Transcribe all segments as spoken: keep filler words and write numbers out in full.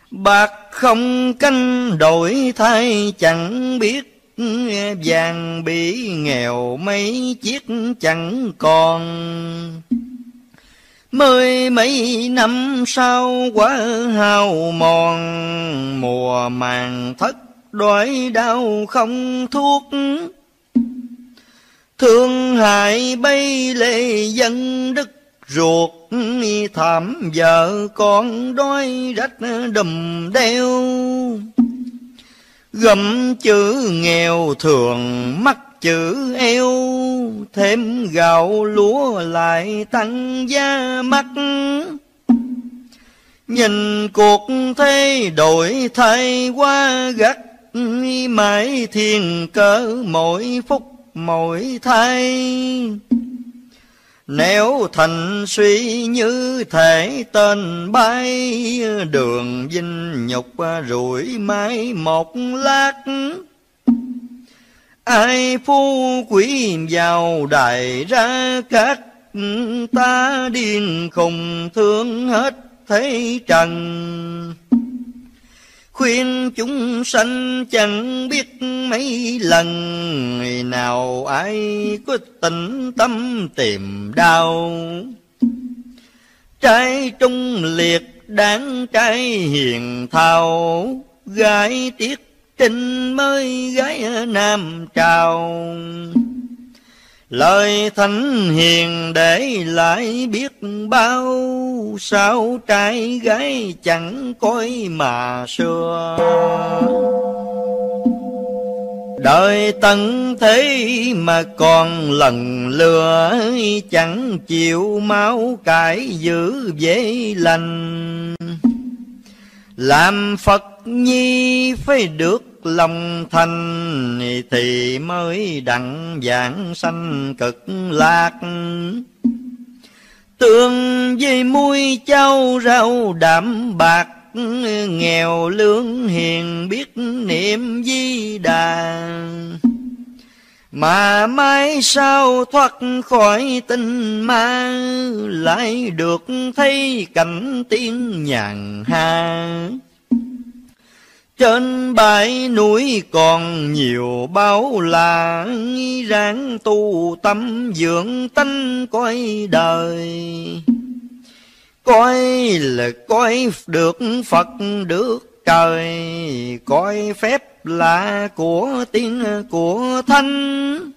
Bạc không canh đổi thay chẳng biết, vàng bị nghèo mấy chiếc chẳng còn. Mười mấy năm sau quá hao mòn, mùa màng thất đói đau không thuốc. Thương hại bay lệ dân đất ruột, thảm vợ con đói rách đùm đeo. Gầm chữ nghèo thường mắc chữ eo, thêm gạo lúa lại tăng giá mắc. Nhìn cuộc thế đổi thay quá gắt, mãi thiên cớ mỗi phút mỗi thay. Nếu thành suy như thể tên bay, đường vinh nhục rủi mãi một lát. Ai phú quý giàu đại ra cát, ta điên khùng thương hết thế trần. Khuyên chúng sanh chẳng biết mấy lần, nào ai có tĩnh tâm tìm đau. Trai trung liệt đáng trai hiền thao, gái tiết trinh mới gái nam trào. Lời thánh hiền để lại biết bao, sao trai gái chẳng coi mà xưa. Đời tận thế mà còn lần lừa, chẳng chịu máu cải giữ dễ lành. Làm Phật nhi phải được lòng thành, thì mới đặng vãng sanh cực lạc. Tương với muối cháo rau đạm bạc, nghèo lương hiền biết niệm Di Đà. Mà mai sau thoát khỏi tinh ma, lại được thấy cảnh tiên nhàn hạ. Trên bãi núi còn nhiều báo là, ráng tu tâm dưỡng tánh coi đời. Coi là coi được Phật được trời, coi phép là của tiên của thánh.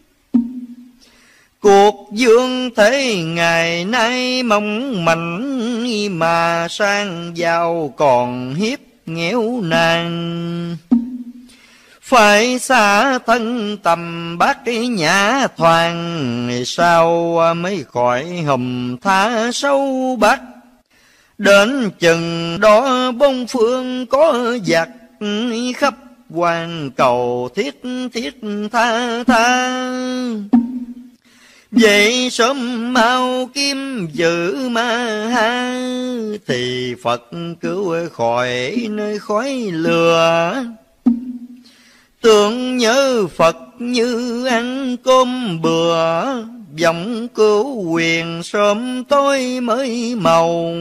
Cuộc dương thế ngày nay mong manh, mà sang giàu còn hiếp nghèo nàn. Phải xa thân tầm bác nhã thoàng, sao mới khỏi hùm tha sâu bắc. Đến chừng đó bốn phương có giặc, khắp hoàn cầu thiết thiết tha tha. Vậy sớm mau kiếm giữ ma ha, thì Phật cứu khỏi nơi khói lửa. Tưởng nhớ Phật như ăn cơm bừa, vọng cứu quyền sớm tối mới màu.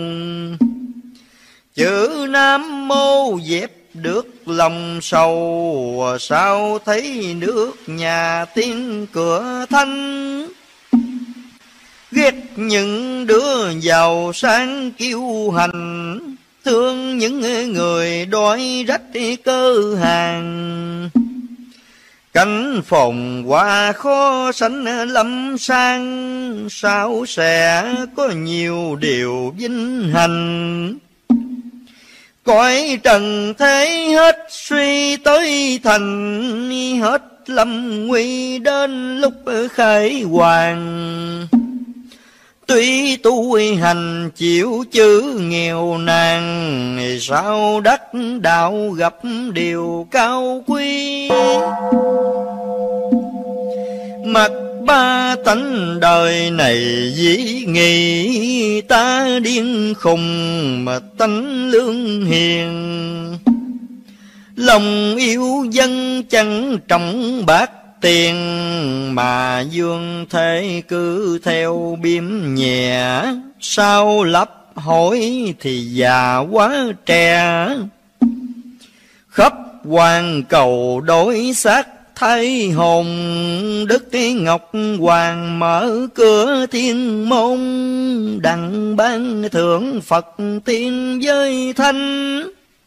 Chữ Nam Mô dẹp được lòng sầu, sao thấy nước nhà tiên cửa thanh. Ghét những đứa giàu sang kiêu hành, thương những người đói rách cơ hàng. Cảnh phòng qua khó sánh lâm sang, sao sẽ có nhiều điều vinh hành. Cõi trần thế hết suy tới thành, hết lâm nguy đến lúc khải hoàng. Tuy tu hành chịu chữ nghèo nàn, sao đắc đạo gặp điều cao quý. Mặc ba tánh đời này dĩ nghị, ta điên khùng mà tánh lương hiền. Lòng yêu dân chẳng trọng bạc tiền, mà dương thế cứ theo biếm nhẹ. Sao lấp hỏi thì già quá trẻ, khắp hoàn cầu đối xác thay hồn. Đức Ngọc Hoàng mở cửa thiên môn, đặng ban thượng Phật tiên với thanh.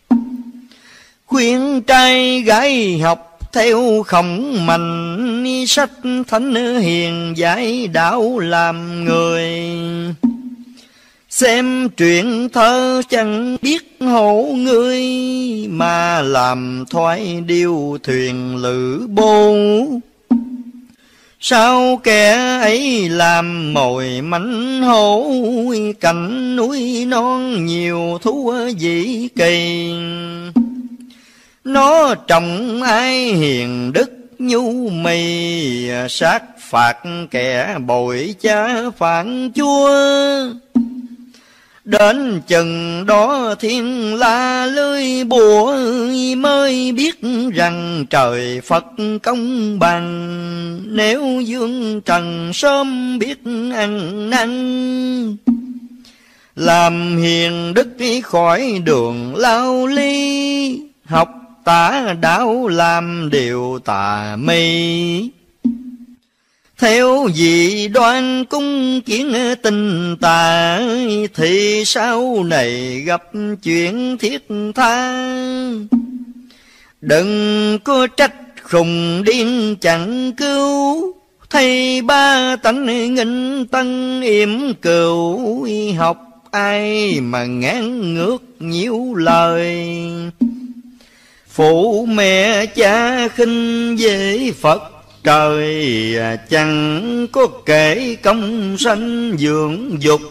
Khuyên trai gái học theo Khổng Mạnh, sách thánh hiền giải đạo làm người. Xem truyện thơ chẳng biết hổ ngươi, mà làm thoái điêu thuyền lữ bô. Sao kẻ ấy làm mồi mánh hổ, cạnh núi non nhiều thú vị kỳ. Nó trồng ai hiền đức nhu mì, sát phạt kẻ bội cha phản chúa. Đến chừng đó thiên la lưới bùa, mới biết rằng trời Phật công bằng. Nếu dương trần sớm biết ăn năn, làm hiền đức khỏi đường lao ly. Học tả đạo làm điều tà mê, theo dị đoan cung kiến tình tà. Thì sau này gặp chuyện thiết tha, đừng có trách khùng điên chẳng cứu. Thay ba tánh nghinh tân yểm cừu, học ai mà ngán ngược nhiễu lời. Phụ mẹ cha khinh dễ Phật trời, chẳng có kể công sanh dưỡng dục.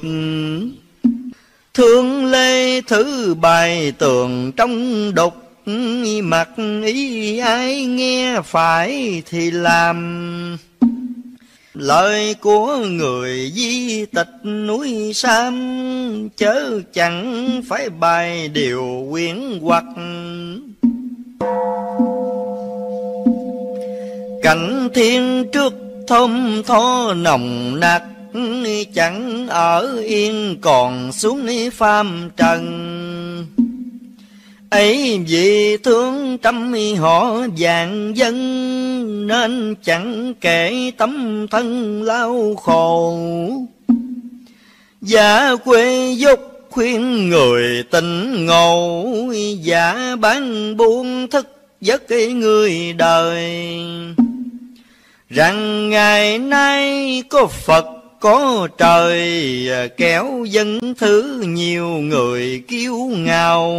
Thương lê thứ bài tường trong đục, mặc ý ai nghe phải thì làm. Lời của người di tịch núi Sam, chớ chẳng phải bài điều quyến hoặc. Cảnh thiên trước thơm tho nồng nặc, chẳng ở yên còn xuống phàm trần. Ấy vì thương trăm họ vạn dân, nên chẳng kể tấm thân lao khổ. Giả quê dốc khuyên người tỉnh ngộ, giả bán buôn thức giấc người đời. Rằng ngày nay có Phật có trời, kéo dân thứ nhiều người kiêu ngạo.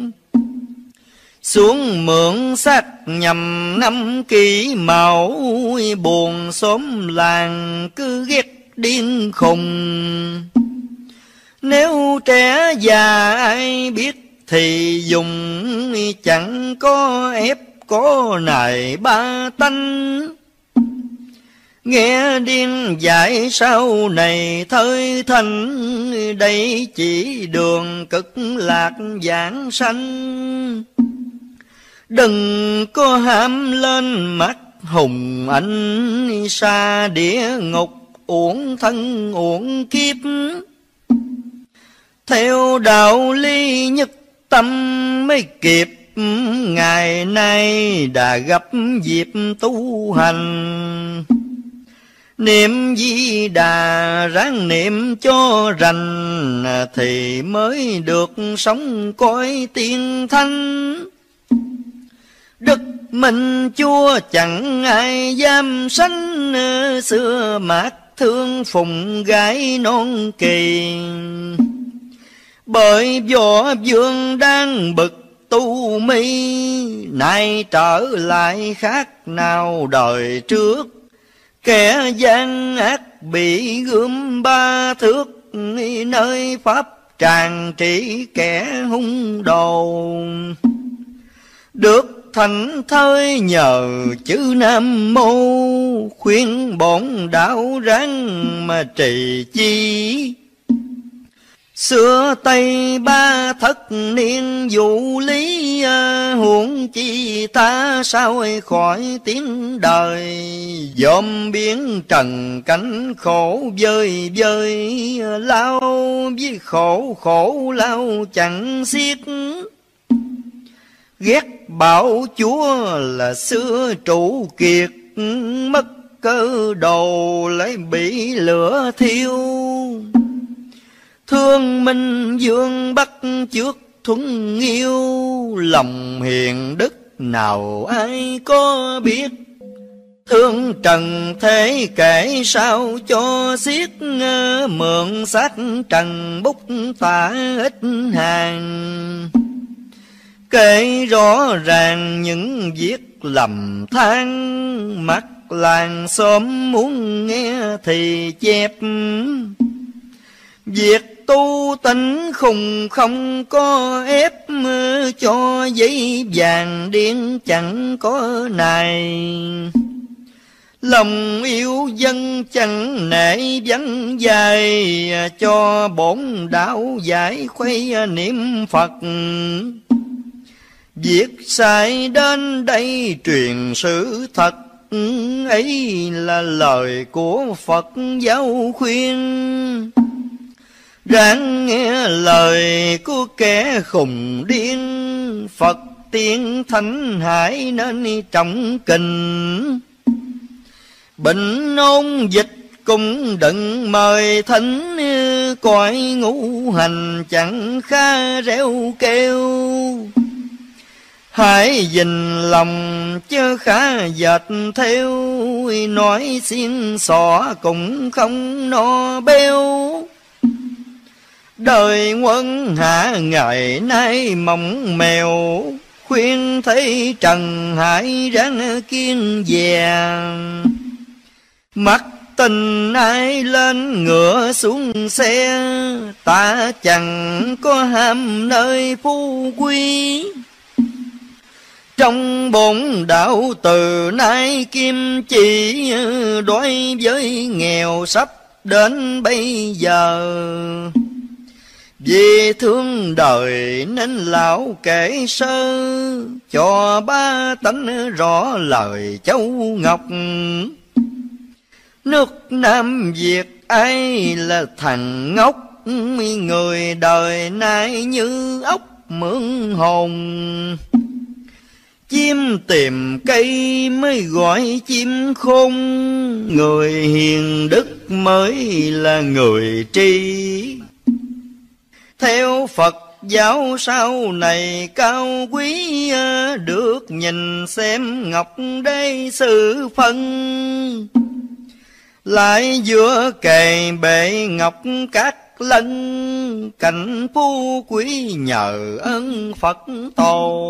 Xuống mượn xác nhằm năm kỷ mão, buồn xóm làng cứ ghét điên khùng. Nếu trẻ già ai biết thì dùng, chẳng có ép có nài ba tánh. Nghe điên dạy sau này thời thanh, đây chỉ đường cực lạc giảng sanh. Đừng có ham lên mắt hùng anh, xa địa ngục uổng thân uổng kiếp. Theo đạo lý nhất tâm mới kịp, ngày nay đã gặp dịp tu hành. Niệm Di Đà ráng niệm cho rành, thì mới được sống cõi tiên thanh. Đức Minh Chúa chẳng ai dám sánh, xưa mát thương phụng gái non kỳ. Bởi võ vương đang bực tu mi, nay trở lại khác nào đời trước. Kẻ gian ác bị gươm ba thước, nơi pháp tràng trị kẻ hung đồ. Được thành thơi nhờ chữ Nam Mô, khuyên bổn đạo ráng mà trì chi. Xưa Tây ba thất niên vũ lý, huống chi ta sao khỏi tiếng đời. Dòm biển trần cánh khổ vơi vơi, lao với khổ khổ lao chẳng xiết. ghét bảo chúa là xưa trụ kiệt, mất cơ đồ lại bị lửa thiêu. Thương Minh Vương bắt trước thuấn yêu, lòng hiền đức nào ai có biết. Thương trần thế kể sao cho xiết, mượn xác trần bút tả ít hàng. Kể rõ ràng những việc lầm than, mắt làng xóm muốn nghe thì chép. Việc tu tính khùng không có ép, cho giấy vàng điên chẳng có này. Lòng yêu dân chẳng nể vắng dài, cho bổn đạo giải khuây niệm Phật. Việc sai đến đây truyền sự thật, ấy là lời của Phật giáo khuyên. Ráng nghe lời của kẻ khùng điên, Phật tiên thánh hải nên trọng kình. Bệnh ôn dịch cũng đừng mời thánh, cõi ngũ hành chẳng khá reo kêu. Hãy dình lòng chớ khá dệt theo, nói xiên xỏ cũng không no béo. Đời quân hạ ngày nay mỏng mèo, khuyên thấy trần hãy ráng kiên dè. Mắt tình ai lên ngựa xuống xe, ta chẳng có ham nơi phú quý. Trong bổn đạo từ nay kim chỉ, đối với nghèo sắp đến bây giờ. Vì thương đời nên lão kể sơ, cho ba tánh rõ lời Châu Ngọc. Nước Nam Việt ai là thằng ngốc, người đời nay như ốc mượn hồn. Chim tìm cây mới gọi chim khôn, người hiền đức mới là người tri. Theo Phật giáo sau này cao quý, được nhìn xem ngọc đế sự phân. Lại giữa kề bệ ngọc các lân, cảnh phú quý nhờ ơn Phật tổ.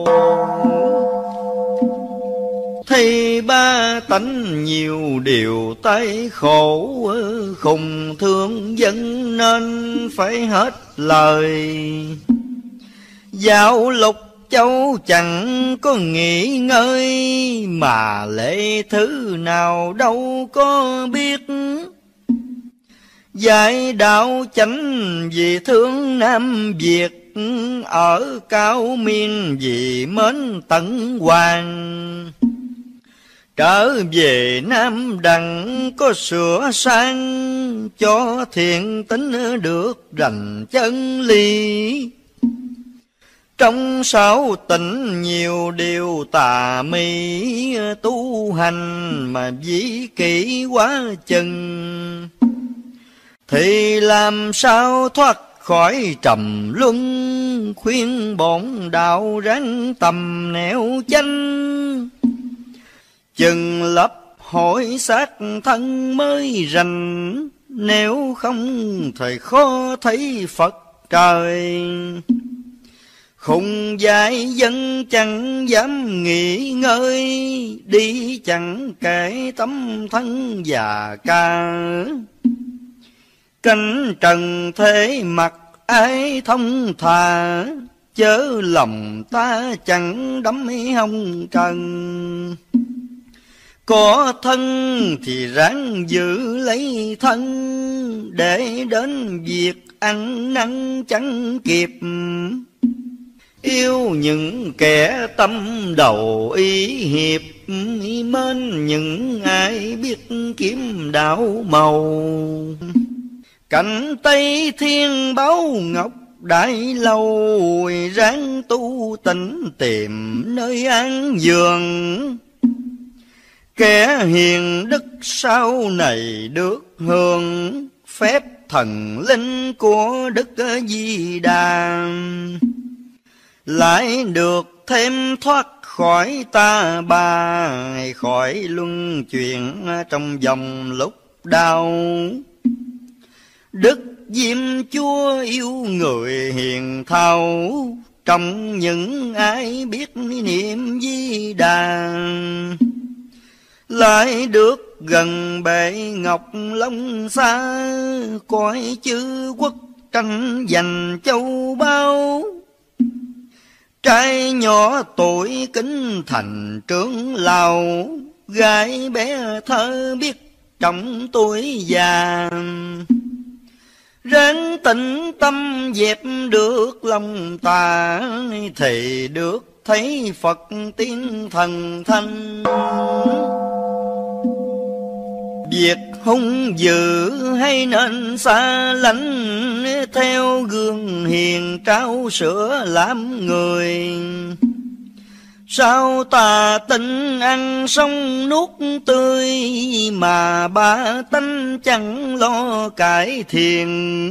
Thì ba tánh nhiều điều tay khổ, khùng thương dân nên phải hết lời. Dạo lục châu chẳng có nghỉ ngơi, mà lễ thứ nào đâu có biết. Dạy đạo chánh vì thương Nam Việt, ở cao miên vì mến Tấn Hoàng. Trở về Nam Đặng có sửa sang, cho thiện tính được rành chân lý. Trong sáu tỉnh nhiều điều tà mị, tu hành mà dĩ kỷ quá chừng. Thì làm sao thoát khỏi trầm luân, khuyên bổn đạo ráng tầm nẻo chánh. Chừng lập hỏi xác thân mới rành, nếu không thời khó thấy Phật trời. Khùng dại dân chẳng dám nghỉ ngơi, đi chẳng kể tấm thân già ca. Cánh trần thế mặt ai thông thà, chớ lòng ta chẳng đắm hông trần. Có thân thì ráng giữ lấy thân, để đến việc ăn năn chẳng kịp. Yêu những kẻ tâm đầu ý hiệp, mến những ai biết kiếm đạo màu. Cảnh Tây Thiên Báu Ngọc đãi lâu, ráng tu tịnh tìm nơi an giường. Kẻ hiền đức sau này được hưởng phép thần linh của Đức Di Đà, lại được thêm thoát khỏi ta bà, khỏi luân chuyển trong vòng lúc đau. Đức Diêm Chúa yêu người hiền thao, trong những ai biết niệm Di Đà, lại được gần bệ ngọc long xa, cõi chư quốc tranh giành châu báu. Trai nhỏ tuổi kính thành trưởng lão, gái bé thơ biết trọng tuổi già. Ráng tĩnh tâm dẹp được lòng tà, thì được thấy Phật tiên thần thanh. Việc hung dữ hay nên xa lánh, theo gương hiền trao sữa làm người. Sao tà tinh ăn xong nuốt tươi, mà ba tánh chẳng lo cải thiện.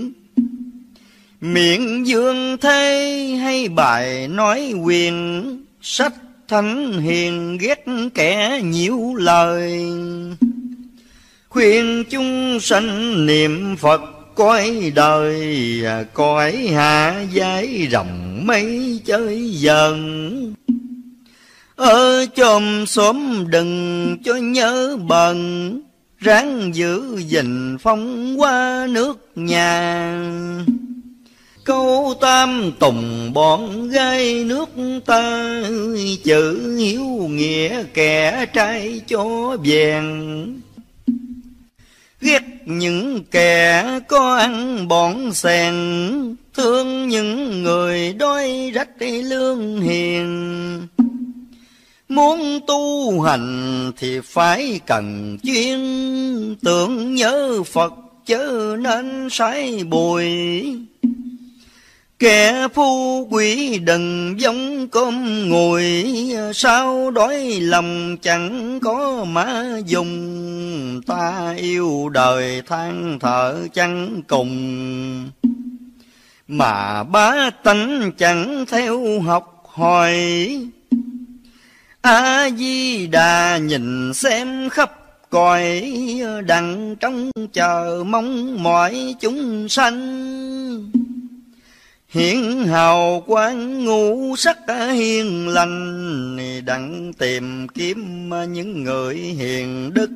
Miệng dương thế hay bài nói quyền, sách thánh hiền ghét kẻ nhiễu lời. Khuyên chúng sanh niệm Phật cõi đời, cõi hạ giải rộng mấy chơi dần. Ở chòm xóm đừng cho nhớ bần, ráng giữ gìn phong qua nước nhà. Câu tam tùng bọn gái nước ta, chữ hiếu nghĩa kẻ trai cho vẹn. Ghét những kẻ có ăn bỏn xèn, thương những người đói rách lương hiền. Muốn tu hành thì phải cần chuyên, tưởng nhớ Phật chớ nên sái bùi. Kẻ phu quỷ đừng giống cơm ngùi, sao đói lòng chẳng có má dùng. Ta yêu đời than thở chẳng cùng, mà bá tánh chẳng theo học hỏi. A Di Đà nhìn xem khắp cõi, đặng trong chờ mong mọi chúng sanh. Hiển hào quang ngũ sắc hiền lành, đặng tìm kiếm những người hiền đức.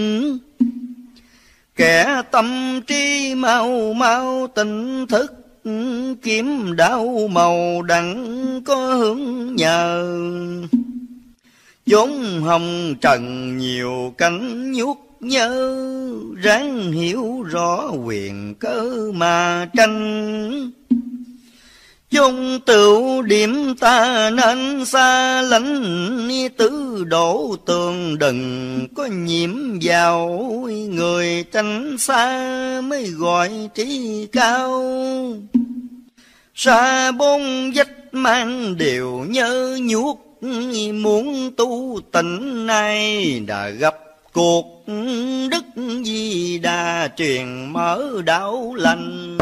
Kẻ tâm trí mau mau tỉnh thức, kiếm đạo màu đặng có hướng nhờ. Chốn hồng trần nhiều cánh nhút nhớ, ráng hiểu rõ quyền cơ mà tranh. Chung tựu điểm ta nên xa lánh, tứ đổ tường đừng có nhiễm vào. Người tránh xa mới gọi trí cao, xa bốn vách mang đều nhớ nhuốc. Muốn tu tịnh này đã gặp cuộc, Đức Di Đà truyền mở đạo lành.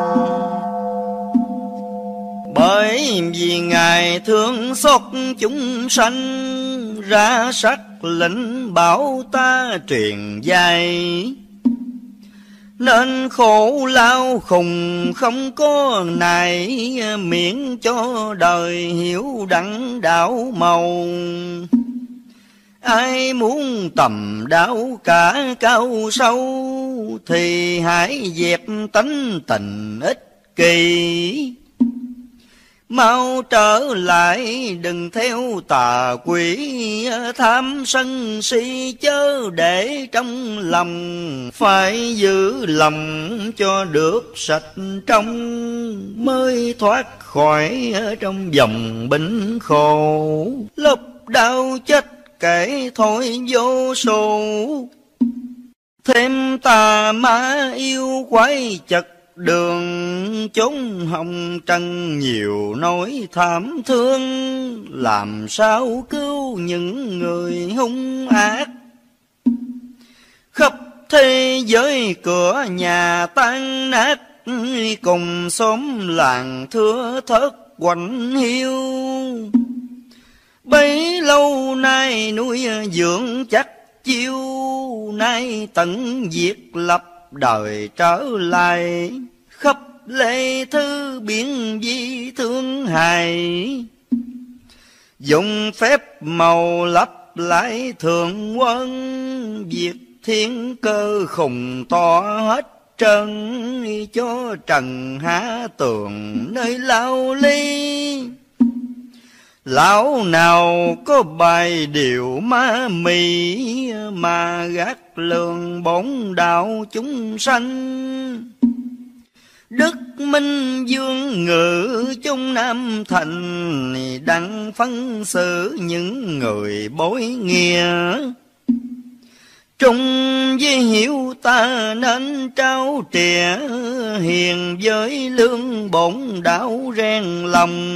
Bởi vì Ngài thương xót chúng sanh, ra sắc lệnh bảo ta truyền dạy. Nên khổ lao khùng không có này, miễn cho đời hiểu đặng đạo màu. Ai muốn tầm đạo cả cao sâu, thì hãy dẹp tánh tình ích kỷ. Mau trở lại đừng theo tà quỷ, tham sân si chớ để trong lòng. Phải giữ lòng cho được sạch trong, mới thoát khỏi trong vòng bệnh khổ. Lúc đau chết kể thôi vô số, thêm tà ma yêu quái chật đường chốn hồng trần nhiều nỗi thảm thương, làm sao cứu những người hung ác. Khắp thế giới cửa nhà tan nát, cùng xóm làng thưa thớt quạnh hiu. Bấy lâu nay nuôi dưỡng chắc chiêu, nay tận diệt lập đời trở lại. Khắp lệ thư biển di thương hài, dùng phép màu lấp lại thượng quân. Việc thiên cơ khùng to hết trần, cho trần há tường nơi lao ly. Lão nào có bài điệu ma mị, mà gác lường bổn đạo chúng sanh. Đức Minh Vương ngự trong Nam Thành, đặng phân xử những người bối nghĩa. Trung với hiểu ta nên trao trẻ, hiền với lương bổn đạo rèn lòng.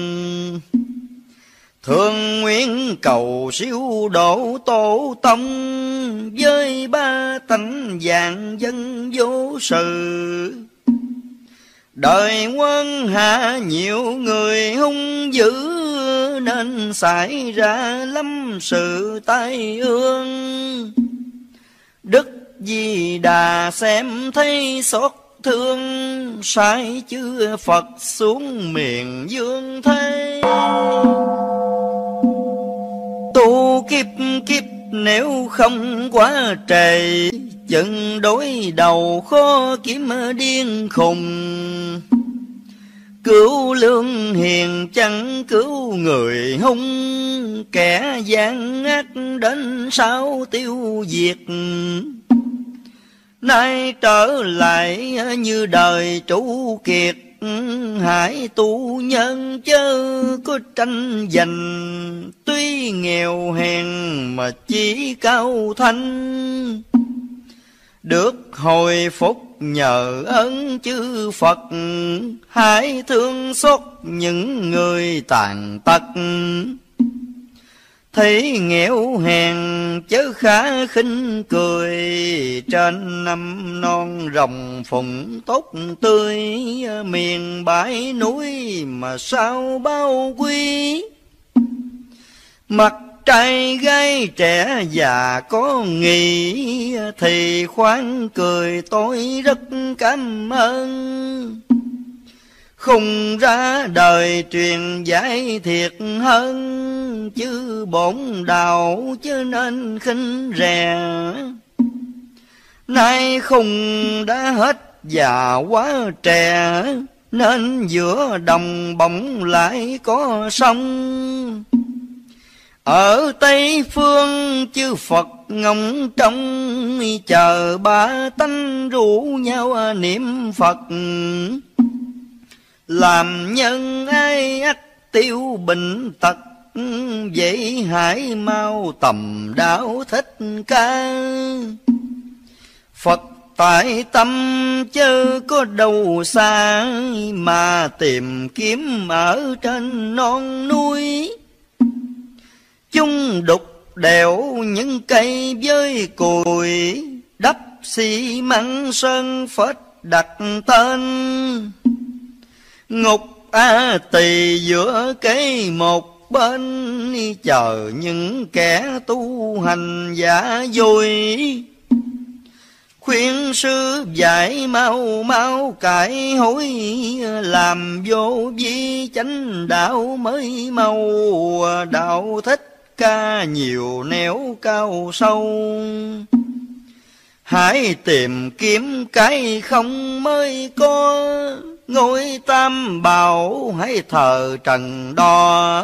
Thường nguyện cầu siêu độ tổ tông, với ba tánh vạn dân vô sự. Đời quân hạ nhiều người hung dữ, nên xảy ra lắm sự tai ương. Đức Di Đà xem thấy xót thương, sai chư Phật xuống miền dương thế. Tu kiếp kiếp nếu không quá trầy, chừng đối đầu khó kiếm điên khùng. Cứu lương hiền chẳng cứu người hung, kẻ gian ác đến sao tiêu diệt. Nay trở lại như đời chủ kiệt, hãy tu nhân chớ có tranh giành. Tuy nghèo hèn mà chỉ cao thanh, được hồi phúc nhờ ơn chư Phật. Hãy thương xót những người tàn tật, thấy nghèo hèn chớ khá khinh cười. Trên năm non rồng phụng tốt tươi, miền bãi núi mà sao bao quý. Mặt trai gái trẻ già có nghĩ, thì khoan cười tôi rất cảm ơn. Khùng ra đời truyền giải thiệt hơn, chứ bổn đạo chứ nên khinh rè. Nay khùng đã hết già quá trẻ, nên giữa đồng bỗng lại có sông. Ở Tây Phương chư Phật ngóng trông, chờ ba tánh rủ nhau niệm Phật. Làm nhân ai ắt tiêu bệnh tật, vậy hãy mau tầm đạo Thích Ca. Phật tại tâm chớ có đâu xa, mà tìm kiếm ở trên non núi. Chung đục đẽo những cây với cùi, đắp xi măng sơn phết đặt tên. Ngục A Tỳ giữa cây một bên, chờ những kẻ tu hành giả dối. Khuyên sư dạy mau mau cải hối, làm vô vi chánh đạo mới mau. Đạo Thích Ca nhiều nẻo cao sâu, hãy tìm kiếm cái không mới có. Ngôi Tam Bảo hãy thờ trần đo,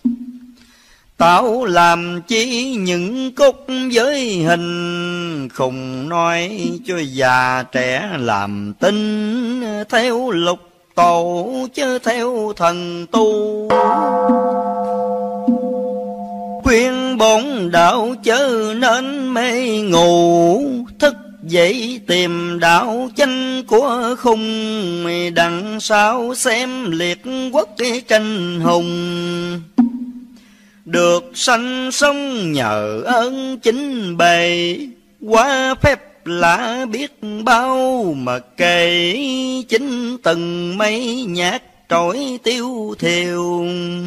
tạo làm chi những cốt với hình. Khùng nói cho già trẻ làm tin, theo lục tổ chứ theo thần tu. Khuyên bổn đạo chớ nên mê ngủ, thức vậy tìm đạo chánh của khung, đằng sau xem liệt quốc tranh hùng. Được sanh sống nhờ ơn chính bày, quá phép lạ biết bao mà kể. Chính từng mấy nhát trỗi tiêu thiêu,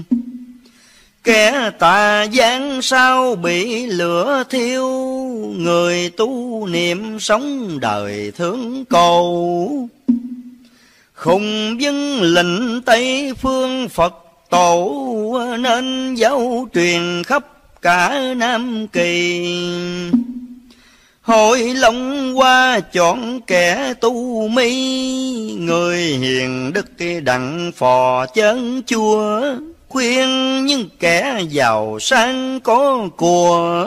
kẻ tà gian sao bị lửa thiêu. Người tu niệm sống đời thương cầu, khùng dân lệnh Tây phương Phật tổ. Nên giáo truyền khắp cả Nam Kỳ, Hội Long Hoa chọn kẻ tu mi. Người hiền đức đặng phò chân chua, khuyên những kẻ giàu sang có của.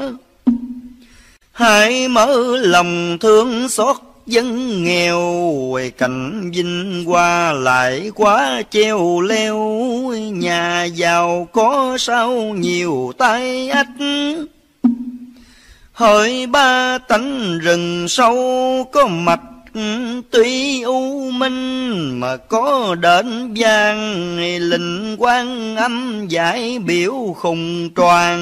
Hãy mở lòng thương xót dân nghèo, cảnh vinh hoa lại quá treo leo. Nhà giàu có sao nhiều tai ách, hỡi ba tánh rừng sâu có mạch. Tuy u minh mà có đền vang, linh Quan Âm giải biểu khùng tròn.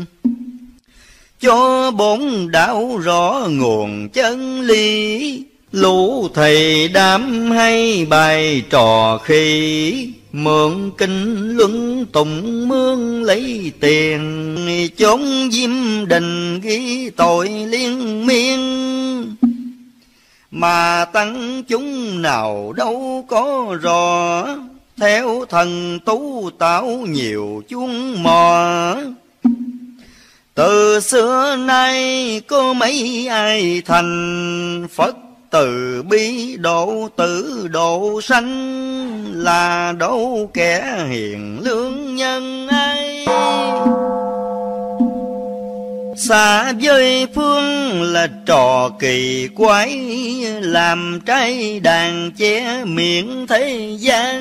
Cho bốn đạo rõ nguồn chân lý, lũ thầy đám hay bài trò khi. Mượn kinh luân tụng mương lấy tiền, chốn diêm đình ghi tội liên miên. Mà tăng chúng nào đâu có rõ, theo thần tú tạo nhiều chuông mò. Từ xưa nay có mấy ai thành, Phật từ bi độ tử độ sanh. Là đâu kẻ hiền lương nhân ai, xa với phương là trò kỳ quái. Làm trái đàn che miệng thế gian,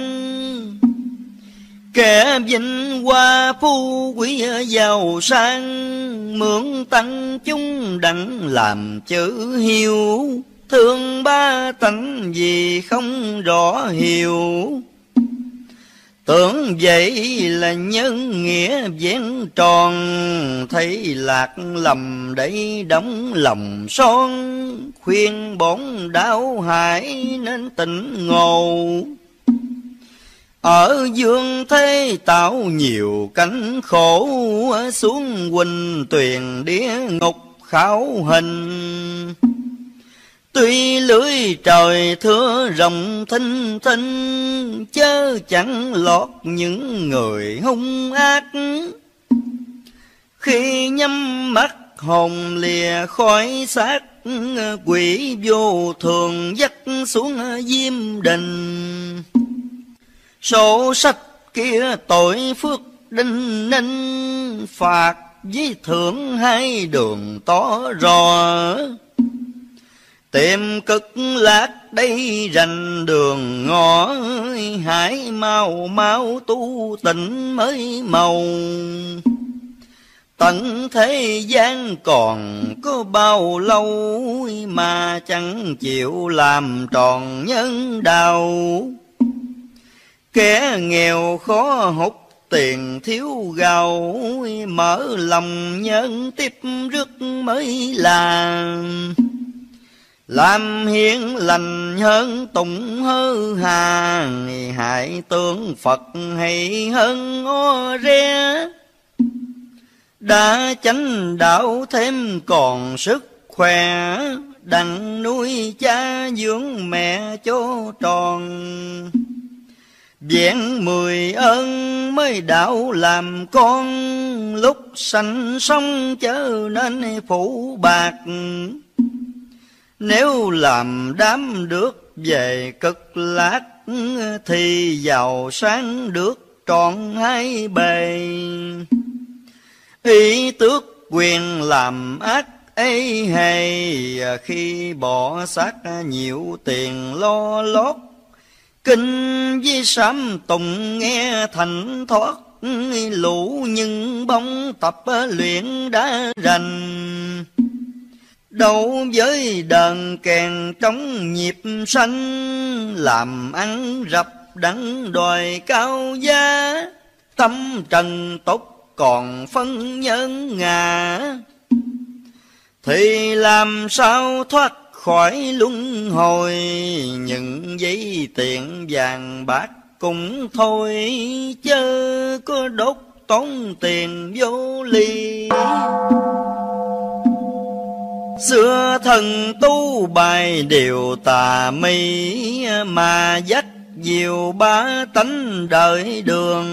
kẻ vinh hoa phú quý giàu sang. Mượn tăng chúng đặng làm chữ hiếu, thương ba tánh gì không rõ hiểu. Tưởng vậy là nhân nghĩa vẹn tròn, thấy lạc lầm để đóng lòng son. Khuyên bổn đạo hãy nên tỉnh ngộ, ở dương thế tạo nhiều cánh khổ. Xuống huỳnh tuyền địa ngục khảo hình, tuy lưới trời thưa rộng thinh thinh. Chớ chẳng lọt những người hung ác, khi nhắm mắt hồn lìa khỏi xác. Quỷ vô thường dắt xuống diêm đình, sổ sách kia tội phước đinh ninh. Phạt với thưởng hai đường tỏ rõ, tìm cực lạc đây rành đường ngõ. Hãy mau mau tu tịnh mới màu, tận thế gian còn có bao lâu. Mà chẳng chịu làm tròn nhân đạo, kẻ nghèo khó hút tiền thiếu gạo. Mở lòng nhân tiếp rước mới làm, làm hiền lành hơn tụng hơ hà. Hãy tưởng Phật hay hơn o re, đã chánh đạo thêm còn sức khỏe. Đặng nuôi cha dưỡng mẹ cho tròn, vẹn mười ơn mới đạo làm con. Lúc sanh sống chớ nên phủ bạc, nếu làm đám được về cực lạc. Thì giàu sáng được trọn hai bề, ý tước quyền làm ác ấy hay. Khi bỏ xác nhiều tiền lo lót, kinh với sám tùng nghe thành thoát. Lũ nhưng bóng tập luyện đã rành, đấu với đờn kèn trong nhịp sanh, làm ăn rập đắng đòi cao giá, tâm trần tốt còn phân nhân ngã, thì làm sao thoát khỏi luân hồi. Những giấy tiền vàng bạc cũng thôi, chớ có đốt tốn tiền vô lý. Xưa thần tu bài điều tà mị, mà dắt diệu ba tánh đời đường.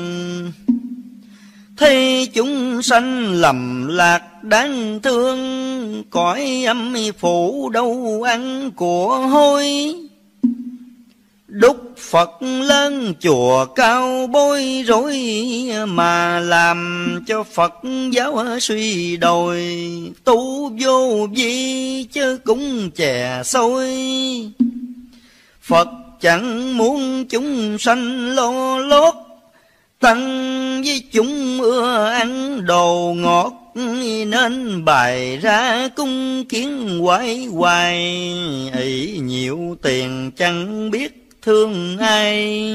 Thấy chúng sanh lầm lạc đáng thương, cõi âm phủ đâu ăn của hôi. Đúc Phật lớn chùa cao bối rối, mà làm cho Phật giáo suy đồi. Tu vô vi chứ cũng chè xôi, Phật chẳng muốn chúng sanh lo lót. Tăng với chúng ưa ăn đồ ngọt, nên bày ra cung kiến hoài hoài. Ấy nhiều tiền chẳng biết thương ai,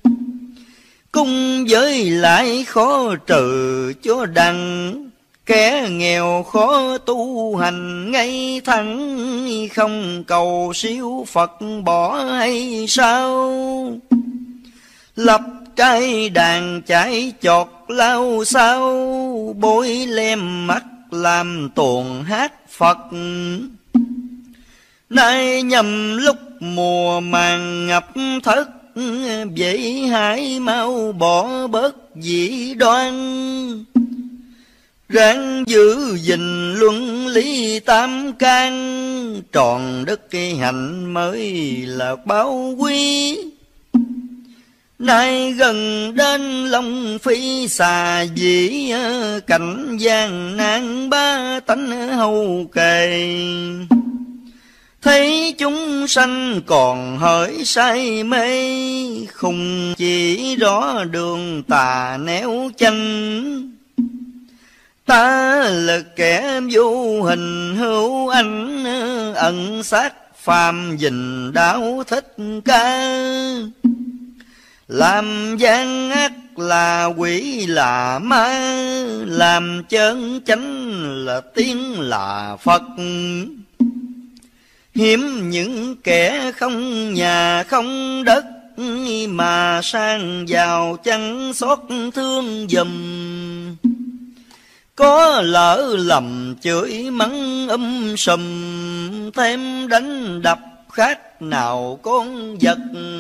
cung với lại khó trừ cho đặng. Kẻ nghèo khó tu hành ngay thẳng, không cầu siêu Phật bỏ hay sao. Lập trái đàn chạy chọt lao sao, bôi lem mắt làm tuồng hát Phật. Nay nhầm lúc mùa màng ngập thất, vậy hãy mau bỏ bớt dị đoan. Ráng giữ gìn luân lý tam can, tròn đất cây hạnh mới là báo quý. Nay gần đến Long Phi xà dĩ, cảnh gian nan ba tánh hầu kề. Thấy chúng sanh còn hỡi say mê, không chỉ rõ đường tà néo chanh. Ta là kẻ vô hình hữu ảnh, ẩn sát phàm dình đạo thích ca. Làm gian ác là quỷ là ma, làm chân chánh là tiếng là Phật. Hiếm những kẻ không nhà không đất, mà sang giàu chẳng xót thương giùm. Có lỡ lầm chửi mắng um sùm, thêm đánh đập khác nào con vật.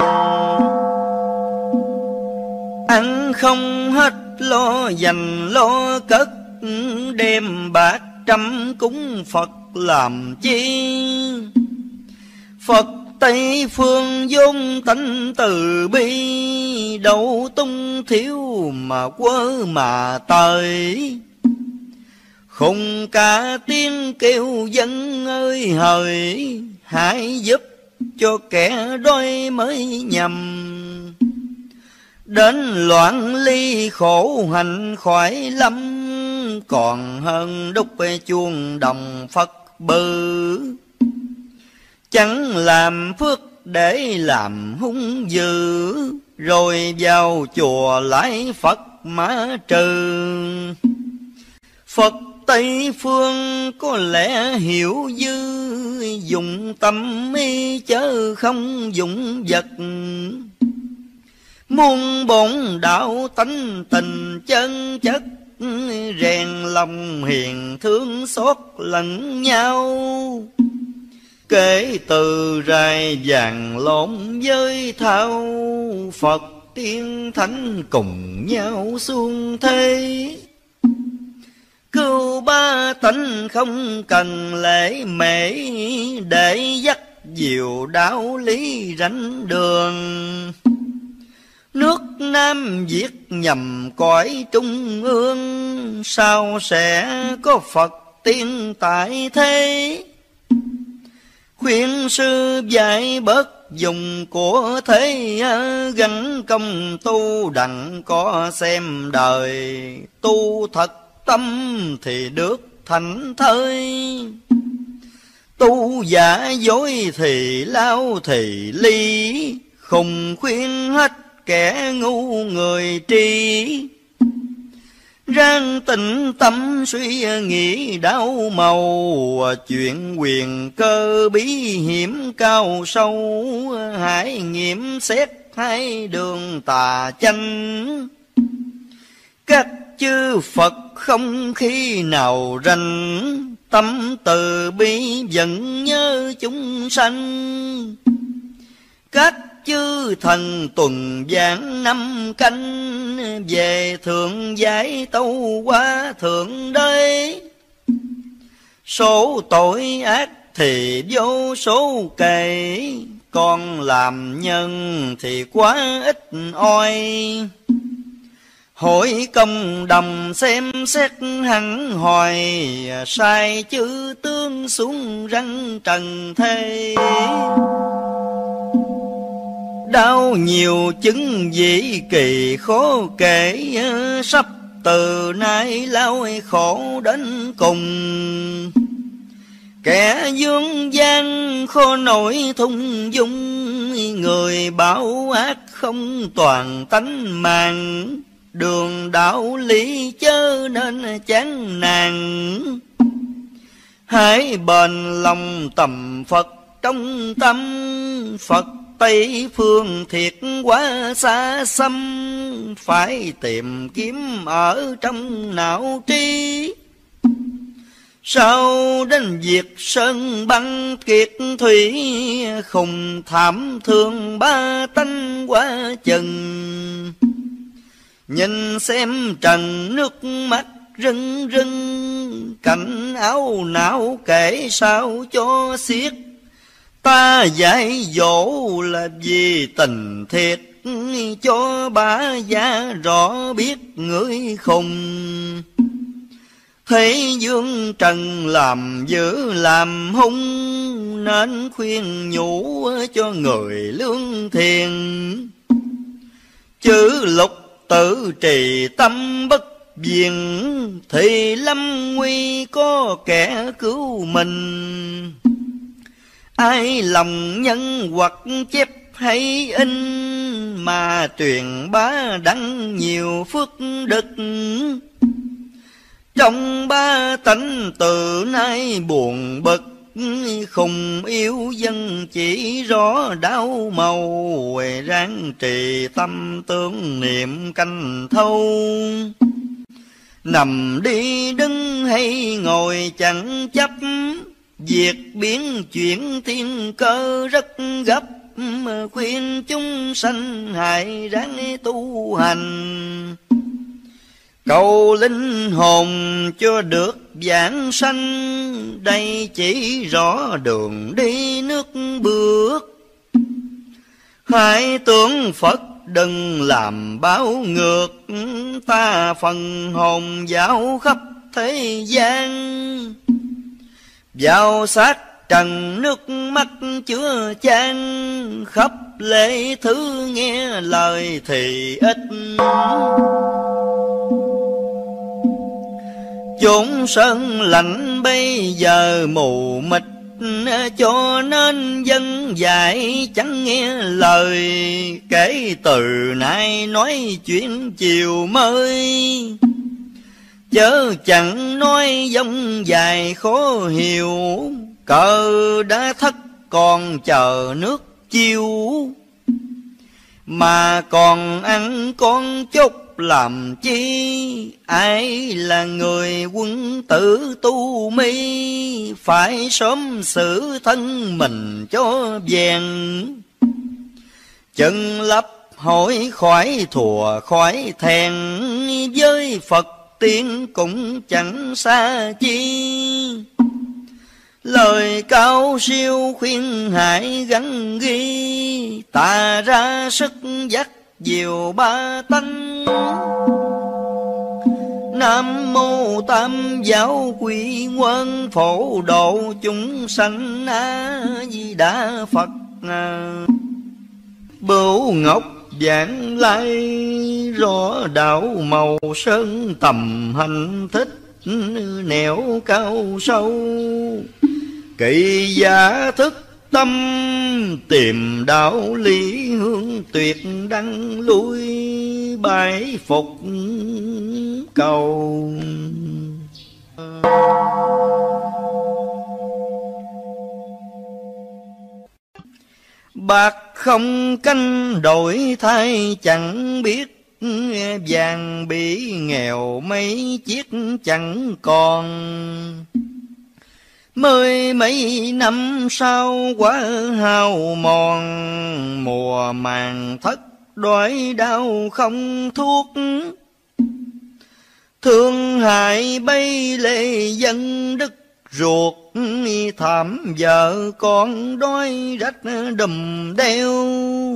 Ăn không hết lo dành lo cất, đem bạc trăm cúng Phật làm chi. Phật Tây phương vốn tánh từ bi, đâu tung thiếu mà quơ mà tới. Khùng cả tiếng kêu dân ơi hời, hãy giúp cho kẻ đói mới nhầm. Đến loạn ly khổ hạnh khỏi lắm, còn hơn đúc chuông đồng Phật bự. Chẳng làm phước để làm hung dữ, rồi vào chùa lại Phật mã trừ. Phật Tây phương có lẽ hiểu dư, dùng tâm ý chớ không dùng vật. Muôn bổn đạo tánh tình chân chất, rèn lòng hiền thương xót lẫn nhau. Kể từ rài vàng lộn với thao, Phật tiên thánh cùng nhau xuông thế. Cứu ba tánh không cần lễ mễ, để dắt diệu đạo lý rảnh đường. Nước Nam Việt nhằm cõi trung ương, sao sẽ có Phật tiên tại thế. Khuyên sư dạy bớt dùng của thế, gắn công tu đặng có xem đời. Tu thật tâm thì được thảnh thơi, Tu giả dối thì lao thì ly, khùng khuyên hết kẻ ngu người tri. Ráng tĩnh tâm suy nghĩ đau màu, chuyện quyền cơ bí hiểm cao sâu. Hãy nghiệm xét hai đường tà chánh, các chư Phật không khi nào rành. Tâm từ bi vẫn nhớ chúng sanh, các chư thần tuần giảng năm canh. Về thượng giải tâu quá thượng đế, số tội ác thì vô số kể. Con làm nhân thì quá ít oi, hội công đồng xem xét hẳn hoài. Sai chữ tướng xuống răng trần thế, đau nhiều chứng dĩ kỳ khó kể. Sắp từ nay lao khổ đến cùng, kẻ dương gian khó nổi thung dung. Người bảo ác không toàn tánh màng, đường đạo lý chớ nên chán nản. Hãy bền lòng tầm Phật trong tâm, Phật Tây phương thiệt quá xa xăm. Phải tìm kiếm ở trong não trí, sau đến việc sơn băng kiệt thủy. Khùng thảm thương ba tánh quá chừng, nhìn xem trần nước mắt rưng rưng. Cảnh áo não kể sao cho xiết, ta dạy dỗ là vì tình thiệt. Cho bá gia rõ biết người khùng, thế dương trần làm dữ làm hung. Nên khuyên nhủ cho người lương thiền, chữ lục tự trì tâm bất viền. Thì lâm nguy có kẻ cứu mình, ai lòng nhân hoặc chép hay in. Mà truyền bá đăng nhiều phước đức, trong ba tánh từ nay buồn bực. Khùng yêu dân chỉ rõ đau màu, ráng trì tâm tương niệm canh thâu. Nằm đi đứng hay ngồi chẳng chấp, việc biến chuyển thiên cơ rất gấp. Khuyên chúng sanh hãy ráng tu hành, cầu linh hồn cho được vãng sanh. Đây chỉ rõ đường đi nước bước, hãy tưởng Phật đừng làm báo ngược. Ta phần hồn dạo khắp thế gian, vào sát trần nước mắt chứa chan. Khắp lễ thứ nghe lời thì ít, chốn sơn lạnh bây giờ mù mịt. Cho nên dân dạy chẳng nghe lời, kể từ nay nói chuyện chiều mới. Chớ chẳng nói dông dài khó hiểu, cờ đã thất còn chờ nước chiêu. Mà còn ăn con chốt làm chi, ai là người quân tử tu mi. Phải sớm xử thân mình cho vẹn, chân lập hỏi khỏi thùa khỏi thẹn. Với Phật tiên cũng chẳng xa chi, lời cao siêu khuyên hãy gắn ghi. Ta ra sức dắt diệu ba tánh, Nam mô Tam Giáo Quy Nguyên phổ độ chúng sanh. A Di Đà Phật. Bửu Ngọc Vãng Lai rõ đạo màu sơn tầm hành thích, nẻo cao sâu Kỵ giả thức tâm tìm đạo lý, hướng tuyệt đăng lui bái phục cầu. Bạc không canh đổi thay chẳng biết, vàng bị nghèo mấy chiếc chẳng còn. Mười mấy năm sau quá hao mòn, mùa màng thất đói đau không thuốc. Thương hại bay lệ dân đất ruột, thảm vợ con đói rách đùm đeo.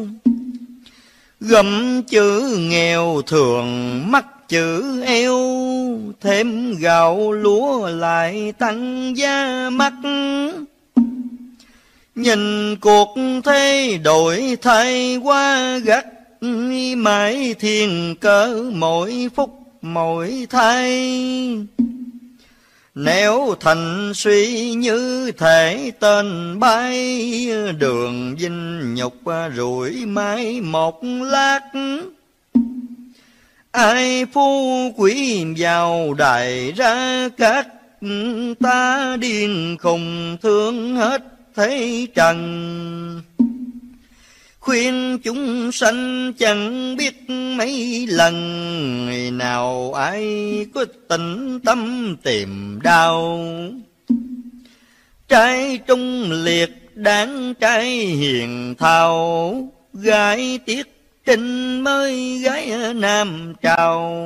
Gầm chữ nghèo thường mắc chữ eo, thêm gạo lúa lại tăng giá mắc. Nhìn cuộc thế đổi thay quá gắt, mãi thiên cỡ mỗi phút mỗi thay. Nếu thành suy như thể tên bay, đường vinh nhục rủi mãi một lát. Ai phú quý vào đài ra cát, ta điên khùng thương hết thế trần. Khuyên chúng sanh chẳng biết mấy lần, nào ai có tĩnh tâm tìm đau. Trai trung liệt đáng trai hiền thao, gái tiết trinh mới gái nam trào.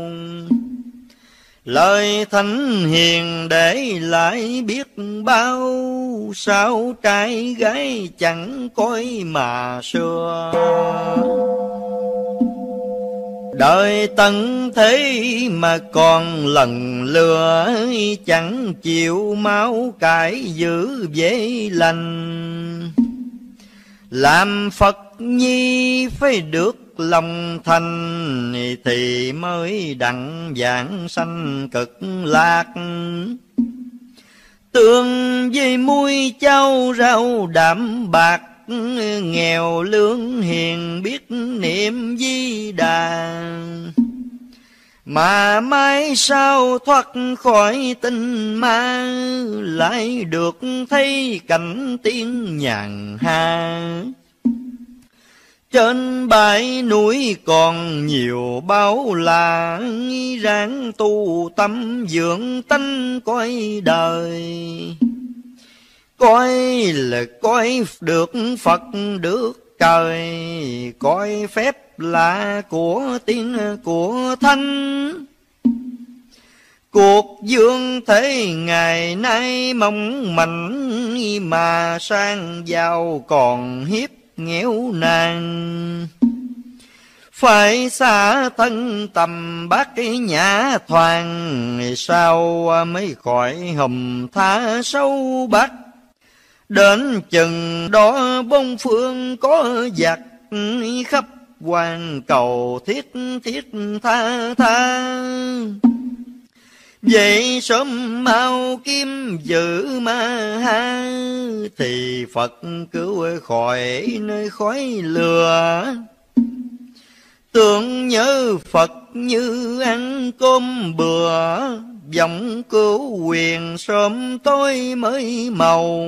Lời thánh hiền để lại biết bao, sao trai gái chẳng coi mà xưa. Đời tận thế mà còn lần lừa, chẳng chịu máu cải giữ dễ lành. Làm Phật nhi phải được lòng thành, thì mới đặng giảng sanh cực lạc. Tương với muối cháo rau đạm bạc, nghèo lương hiền biết niệm Di Đà. Mà mai sau thoát khỏi tình ma, lại được thấy cảnh tiên nhàn hạ. Trên bãi núi còn nhiều bao la, ráng tu tâm dưỡng tánh coi đời. Coi là coi được Phật được trời, coi phép lạ của tiên của thánh. Cuộc dương thế ngày nay mong manh, mà sang giàu còn hiếp nghèo nàn. Phải xa thân tầm bác nhã thoàn, sao mới khỏi hầm tha sâu bắc. Đến chừng đó bốn phương có giặc, khắp hoàn cầu thiết thiết tha tha. Vậy sớm mau kiếm giữ ma ha, thì Phật cứu khỏi nơi khói lửa. Tưởng nhớ Phật như ăn cơm bừa, vọng cứu quyền sớm tối mới màu.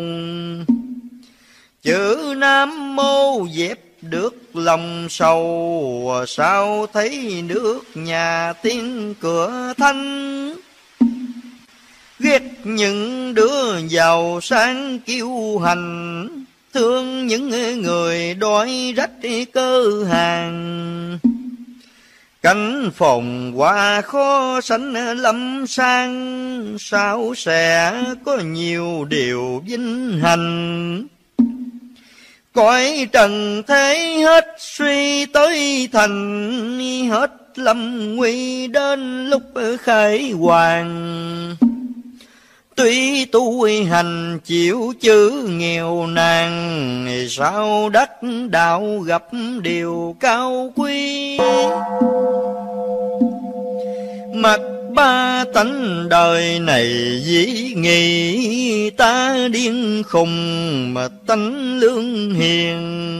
Chữ Nam Mô dẹp được lòng sầu, sao thấy nước nhà tiên cửa thanh. Ghét những đứa giàu sang kiêu hành, thương những người đói rách cơ hàng. Cảnh phòng qua khó sánh lâm sang, sao sẽ có nhiều điều vinh hành. Cõi trần thế hết suy tới thành, hết lâm nguy đến lúc khai hoàng. Tuy tu hành chịu chữ nghèo nàn, sao đắc đạo gặp điều cao quý. Mặt ba tánh đời này dĩ nghị, ta điên khùng mà tánh lương hiền.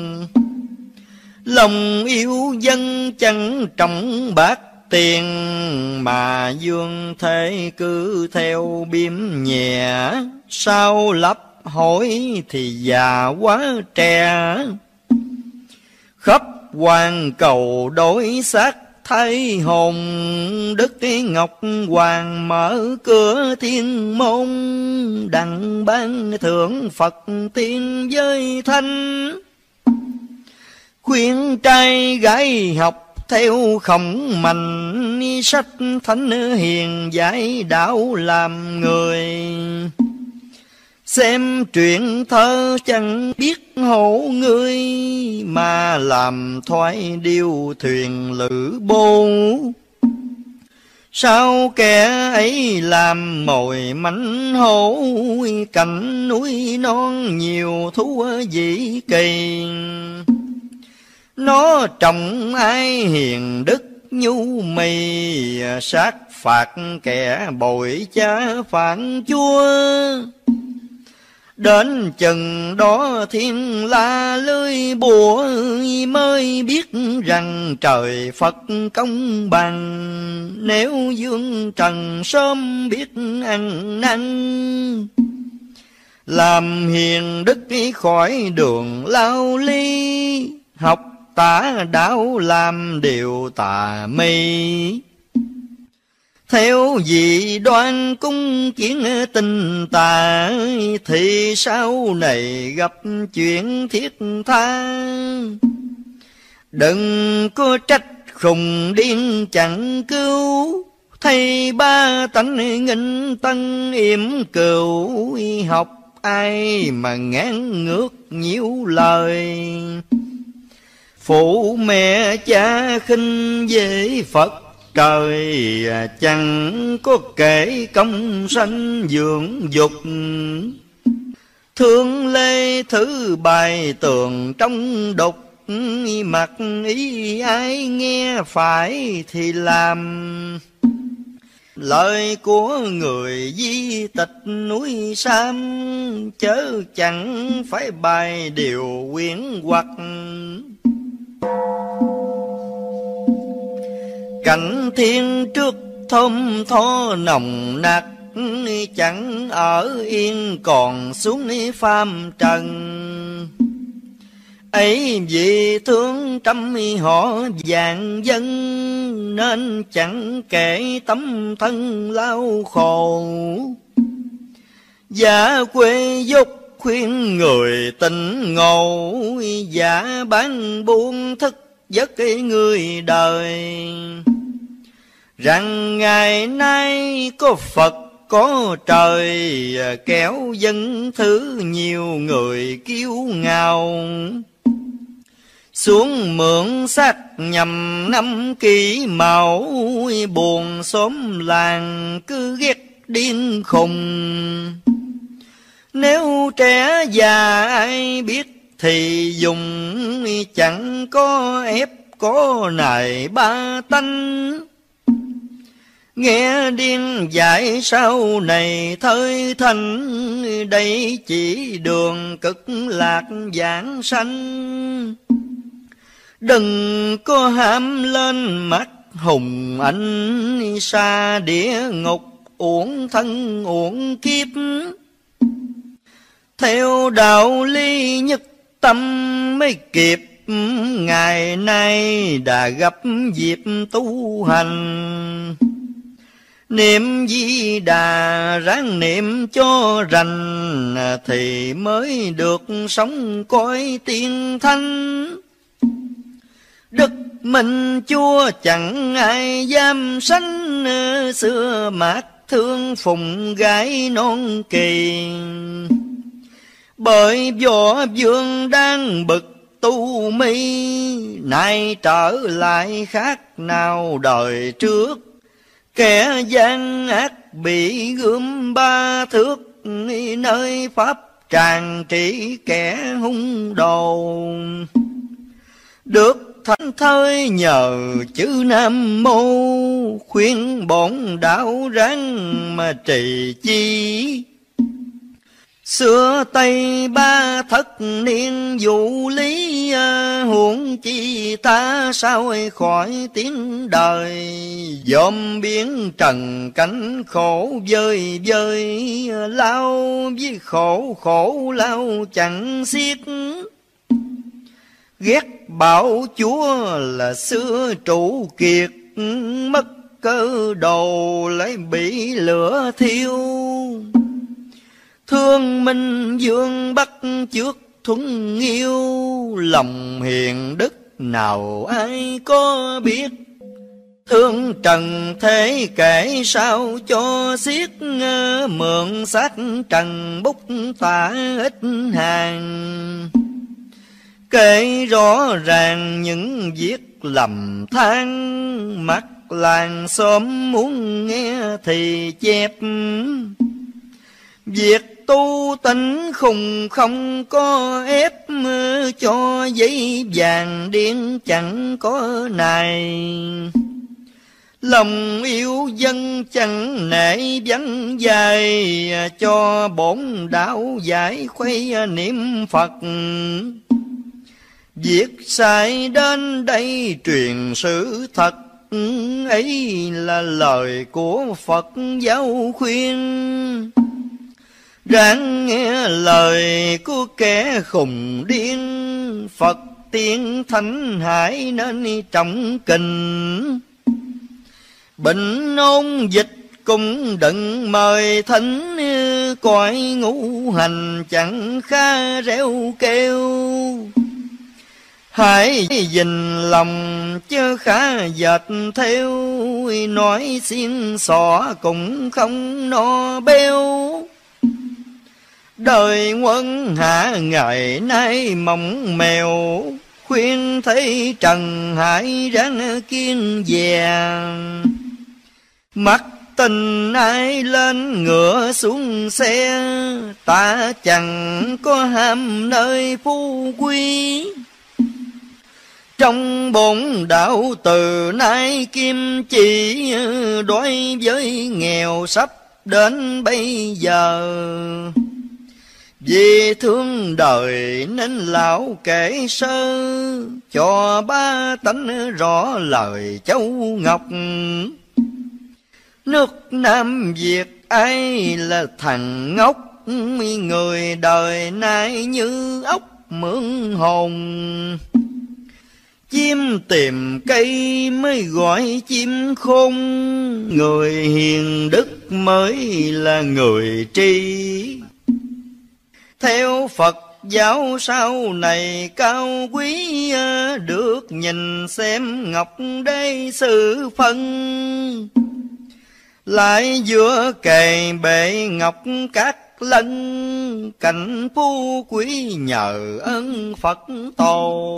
Lòng yêu dân chẳng trọng bạc tiền, mà dương thế cứ theo biếm nhẹ. Sao lấp hỏi thì già quá trẻ, khắp hoàn cầu đối xác thay hồn. Đức Ngọc Hoàng mở cửa thiên môn, đặng ban thượng Phật tiên với thanh. Khuyên trai gái học theo Khổng Mạnh, sách thánh hiền giải đạo làm người. Xem truyện thơ chẳng biết hổ ngươi, mà làm thoái điêu thuyền lữ bô. Sao kẻ ấy làm mồi mánh hổ, cạnh núi non nhiều thú vị kỳ. Nó trọng ai hiền đức nhu mì, sát phạt kẻ bội cha phản chúa. Đến chừng đó thiên la lưới bùa, mới biết rằng trời Phật công bằng. Nếu dương trần sớm biết ăn năn, làm hiền đức khỏi đường lao ly. Học tả đạo làm điều tà mê, theo dị đoan cung kiến tình tà. Thì sau này gặp chuyện thiết tha, đừng có trách khùng điên chẳng cứu. Thay ba tánh nghinh tân yểm cừu, học ai mà ngán ngược nhiêu lời. Phụ mẹ cha khinh dễ Phật trời, chẳng có kể công sanh dưỡng dục. Thương lê thứ bài tường trong đục, mặc ý ai nghe phải thì làm. Lời của người di tịch núi Sam, chớ chẳng phải bài điều quyến hoặc. Cảnh thiên trước thơm tho nồng nặc, chẳng ở yên còn xuống phàm trần. Ấy vì thương trăm họ vạn dân, nên chẳng kể tấm thân lao khổ. Giả quê dốc khuyên người tỉnh ngộ, giả bán buôn thức giấc người đời. Rằng ngày nay có Phật có trời, kéo dân thứ nhiều người kiêu ngạo. Xuống mượn xác nhằm năm kỷ mão, buồn xóm làng cứ ghét điên khùng. Nếu trẻ già ai biết thì dùng, chẳng có ép có nài ba tánh. Nghe điên dạy sau này thời thanh, đây chỉ đường cực lạc giảng sanh. Đừng có ham lên mắt hùng anh, xa địa ngục uổng thân uổng kiếp. Theo đạo lý nhất tâm mới kịp, ngày nay đã gặp dịp tu hành. Niệm Di Đà ráng niệm cho rành, thì mới được sống cõi tiên thanh. Đức Minh Chúa chẳng ai dám sánh, xưa mát thương phụng gái non kỳ. Bởi võ vương đang bực tu mi, nay trở lại khác nào đời trước. Kẻ gian ác bị gươm ba thước, nơi pháp tràng trị kẻ hung đồ. Được thánh thơi nhờ chữ Nam Mô, khuyên bổn đạo ráng mà trì chi. Xưa Tây ba thất niên dụ lý, huống chi ta sao khỏi tiếng đời. Dòm biển trần cánh khổ vơi vơi, lao với khổ khổ lao chẳng xiết. Ghét bảo chúa là xưa trụ kiệt, mất cơ đồ lại bị lửa thiêu. Thương Minh Vương bắt trước thuần yêu, lòng hiền đức nào ai có biết. Thương trần thế kể sao cho xiết, mượn sách trần bút tả ít hàng. Kể rõ ràng những việc lầm than, mắt làng xóm muốn nghe thì chép. Việc tu tính khùng không có ép, cho giấy vàng điên chẳng có này. Lòng yêu dân chẳng nể vắng dài, cho bổn đạo giải khuây niệm Phật. Việc sai đến đây truyền sự thật, ấy là lời của Phật giáo khuyên. Ráng nghe lời của kẻ khùng điên, Phật tiên thánh hải nên trọng kình. Bệnh ôn dịch cũng đừng mời thánh, cõi ngũ hành chẳng khá réo kêu. Hãy dình lòng chứ khá dệt theo, nói xiên xỏ cũng không no béo. Đời quân hạ ngày nay mỏng mèo, khuyên thấy trần hải ráng kiên dè. Mắt tình ai lên ngựa xuống xe, ta chẳng có ham nơi phú quý. Trong bổn đạo từ nay kim chỉ, đối với nghèo sắp đến bây giờ. Vì thương đời nên lão kể sơ, cho ba tánh rõ lời Châu Ngọc. Nước Nam Việt ai là thằng ngốc, người đời nay như ốc mượn hồn. Chim tìm cây mới gọi chim khôn, người hiền đức mới là người tri. Theo Phật giáo sau này cao quý, được nhìn xem ngọc đế sự phân. Lại giữa kề bệ ngọc các lân, cảnh phú quý nhờ ơn Phật tổ.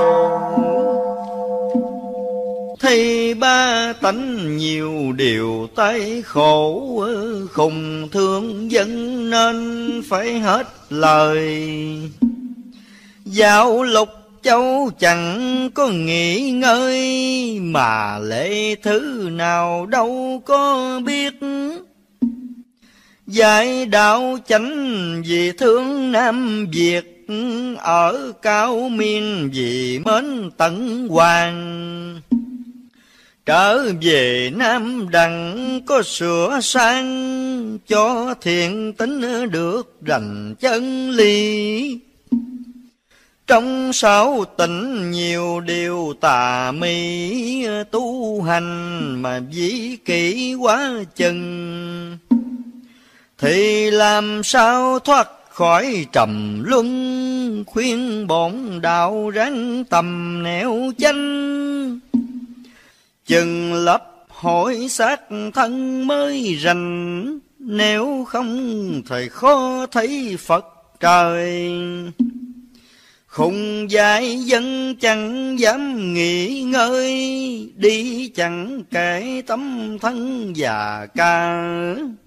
Thì ba tánh nhiều điều tay khổ, khùng thương dân nên phải hết lời. Dạo lục châu chẳng có nghỉ ngơi, mà lễ thứ nào đâu có biết. Dạy đạo chánh vì thương Nam Việt, ở cao miên vì mến tận hoàng. Trở về Nam Đặng có sửa sang, cho thiện tính được rành chân lý. Trong sáu tỉnh nhiều điều tà mị, tu hành mà vĩ kỷ quá chừng. Thì làm sao thoát khỏi trầm luân, khuyên bổn đạo ráng tầm nẻo chánh. Chừng lấp hỏi xác thân mới rành, nếu không thời khó thấy Phật trời. Khùng dại dân chẳng dám nghỉ ngơi, đi chẳng kể tấm thân già ca.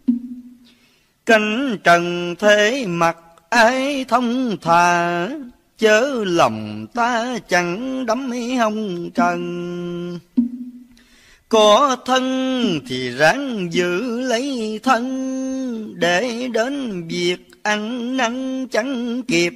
Cánh trần thế mặt ai thông thà, chớ lòng ta chẳng đắm hông trần. Có thân thì ráng giữ lấy thân, để đến việc ăn năn chẳng kịp.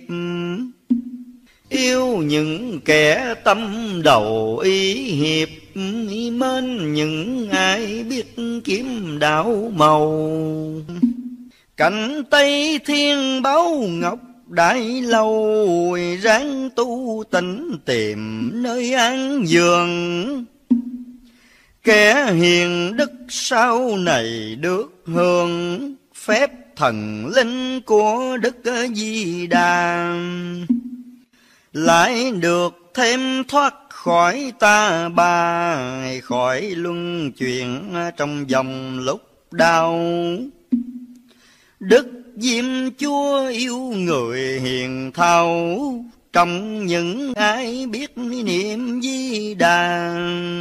Yêu những kẻ tâm đầu ý hiệp, mến những ai biết kiếm đạo màu. Cảnh Tây Thiên Báo Ngọc Đại Lâu, ráng tu tịnh tìm nơi an giường. Kẻ hiền đức sau này được hưởng, phép thần linh của Đức Di Đà. Lại được thêm thoát khỏi ta bà, khỏi luân chuyển trong vòng lúc đau. Đức Diêm Chúa yêu người hiền thao, trong những ai biết niệm Di Đà.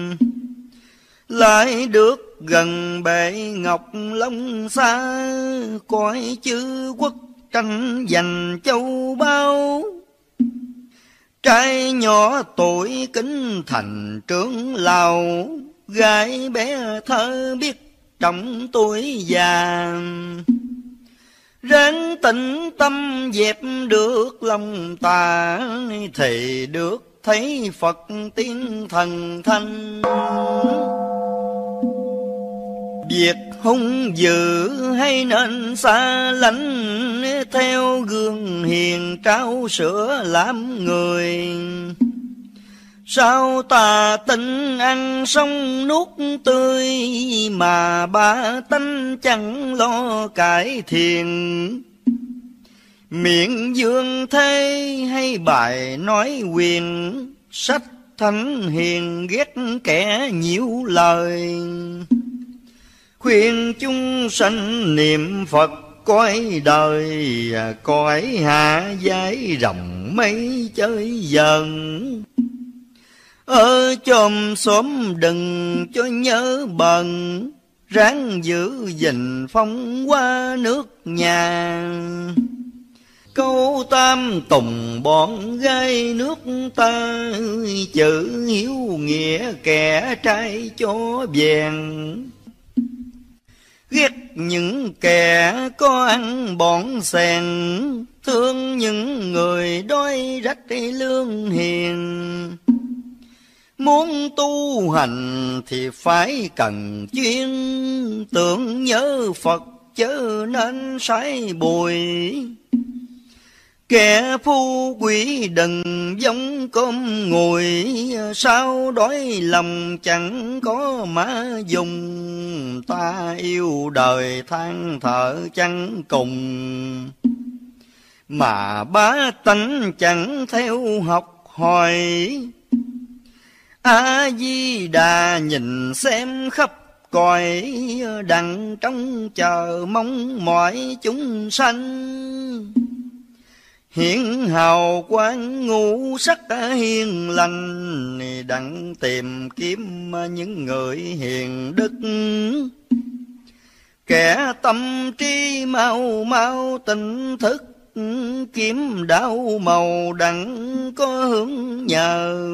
Lại được gần bệ ngọc long xa, cõi chư quốc tranh giành châu báu. Trai nhỏ tuổi kính thành trưởng lão, gái bé thơ biết trọng tuổi già. Ráng tĩnh tâm dẹp được lòng tà, thì được thấy Phật tiên thần thanh. Việc hung dữ hay nên xa lánh, theo gương hiền trao sữa làm người. Sao ta tin ăn xong nuốt tươi, mà ba tánh chẳng lo cải thiện. Miệng dương thế hay bài nói quyền, sách thánh hiền ghét kẻ nhiễu lời. Khuyên chúng sanh niệm Phật cõi đời, cõi hạ giải rộng mấy chơi dần. Ở chòm xóm đừng cho nhớ bần, ráng giữ gìn phong qua nước nhà. Câu tam tùng bọn gái nước ta, chữ hiếu nghĩa kẻ trai cho vẹn. Ghét những kẻ có ăn bỏn xèn, thương những người đói rách lương hiền. Muốn tu hành thì phải cần chuyên, tưởng nhớ Phật chớ nên sái bùi. Kẻ phu quỷ đừng giống cơm ngùi, sao đói lòng chẳng có má dùng. Ta yêu đời than thở chẳng cùng, mà bá tánh chẳng theo học hỏi. A Di Đà nhìn xem khắp cõi, đặng trong chờ mong mọi chúng sanh. Hiển hào quang ngũ sắc hiền lành, đặng tìm kiếm những người hiền đức. Kẻ tâm trí mau mau tỉnh thức, kiếm đạo màu đặng có hướng nhờ.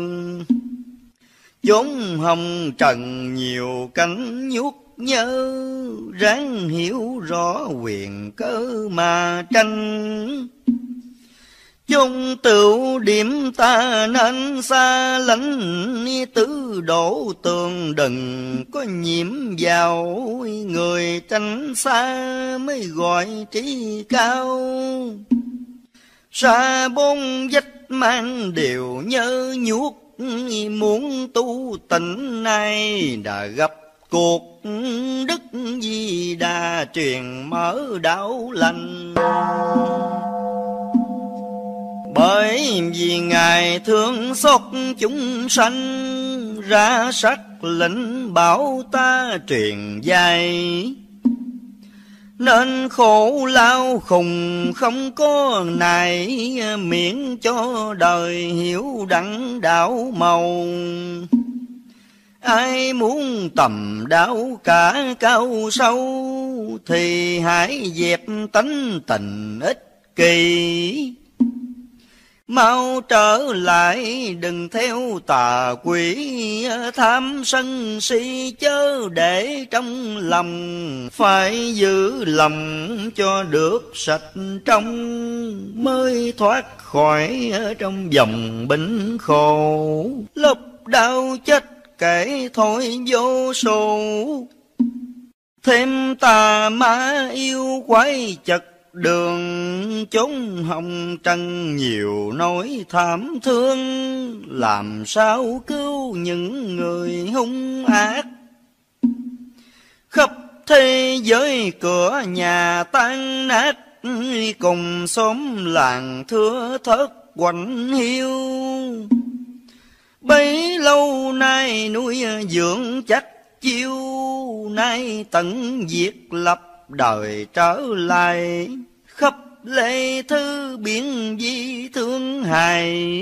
Chốn hồng trần nhiều cánh nhút nhớ, ráng hiểu rõ quyền cơ mà tranh. Chung tựu điểm ta nên xa lánh, tứ đổ tường đừng có nhiễm vào. Người tránh xa mới gọi trí cao, xa bốn vách mang đều nhớ nhuốc. Muốn tu tịnh nay đã gặp cuộc, Đức Di Đà truyền mở đạo lành. Bởi vì Ngài thương xót chúng sanh, ra sắc lệnh bảo ta truyền dạy. Nên khổ lao khùng không có này, miễn cho đời hiểu đặng đạo màu. Ai muốn tầm đạo cả cao sâu, thì hãy dẹp tánh tình ích kỳ. mau trở lại đừng theo tà quỷ, tham sân si chớ để trong lòng, phải giữ lòng cho được sạch trong, mới thoát khỏi trong vòng bệnh khổ. Lúc đau chết kể thôi vô số, thêm tà ma yêu quái chật đường, chốn hồng trần nhiều nỗi thảm thương, làm sao cứu những người hung ác. Khắp thế giới cửa nhà tan nát, cùng xóm làng thưa thớt quạnh hiu, bấy lâu nay nuôi dưỡng chắc chiêu, nay tận diệt lập đời trở lại. Khắp lệ thư biển di thương hài,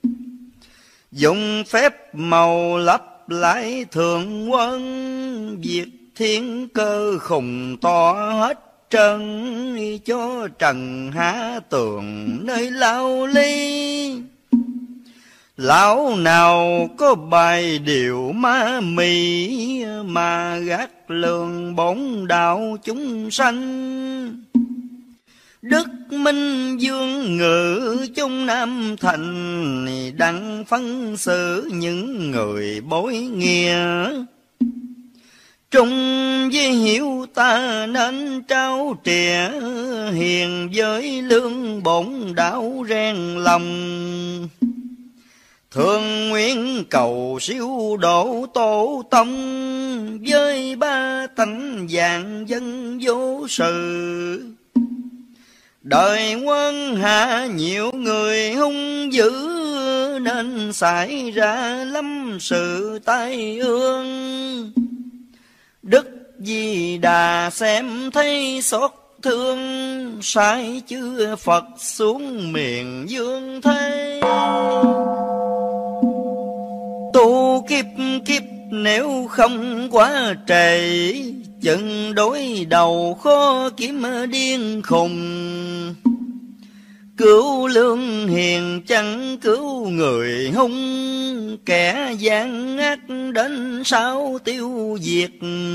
dùng phép màu lấp lại thường quân, việc thiên cơ khùng to hết trần, cho trần há tường nơi lao ly. Lão nào có bài điều ma mị, mà gác lường bổn đạo chúng sanh. Đức Minh Dương ngự trong Nam Thành, đặng phân xử những người bối nghĩa. Trung với hiểu ta nên trao trìa, hiền với lương bổn đạo rèn lòng. Thường nguyện cầu siêu độ tổ tông, với ba tánh vạn dân vô sự. Đời quân hạ nhiều người hung dữ, nên xảy ra lắm sự tai ương. Đức Di Đà xem thấy xót thương, sai chư Phật xuống miền dương thế. Tu kiếp kiếp nếu không quá trễ, chừng đối đầu khó kiếm điên khùng. Cứu lương hiền chẳng cứu người hung, kẻ gian ác đến sao tiêu diệt.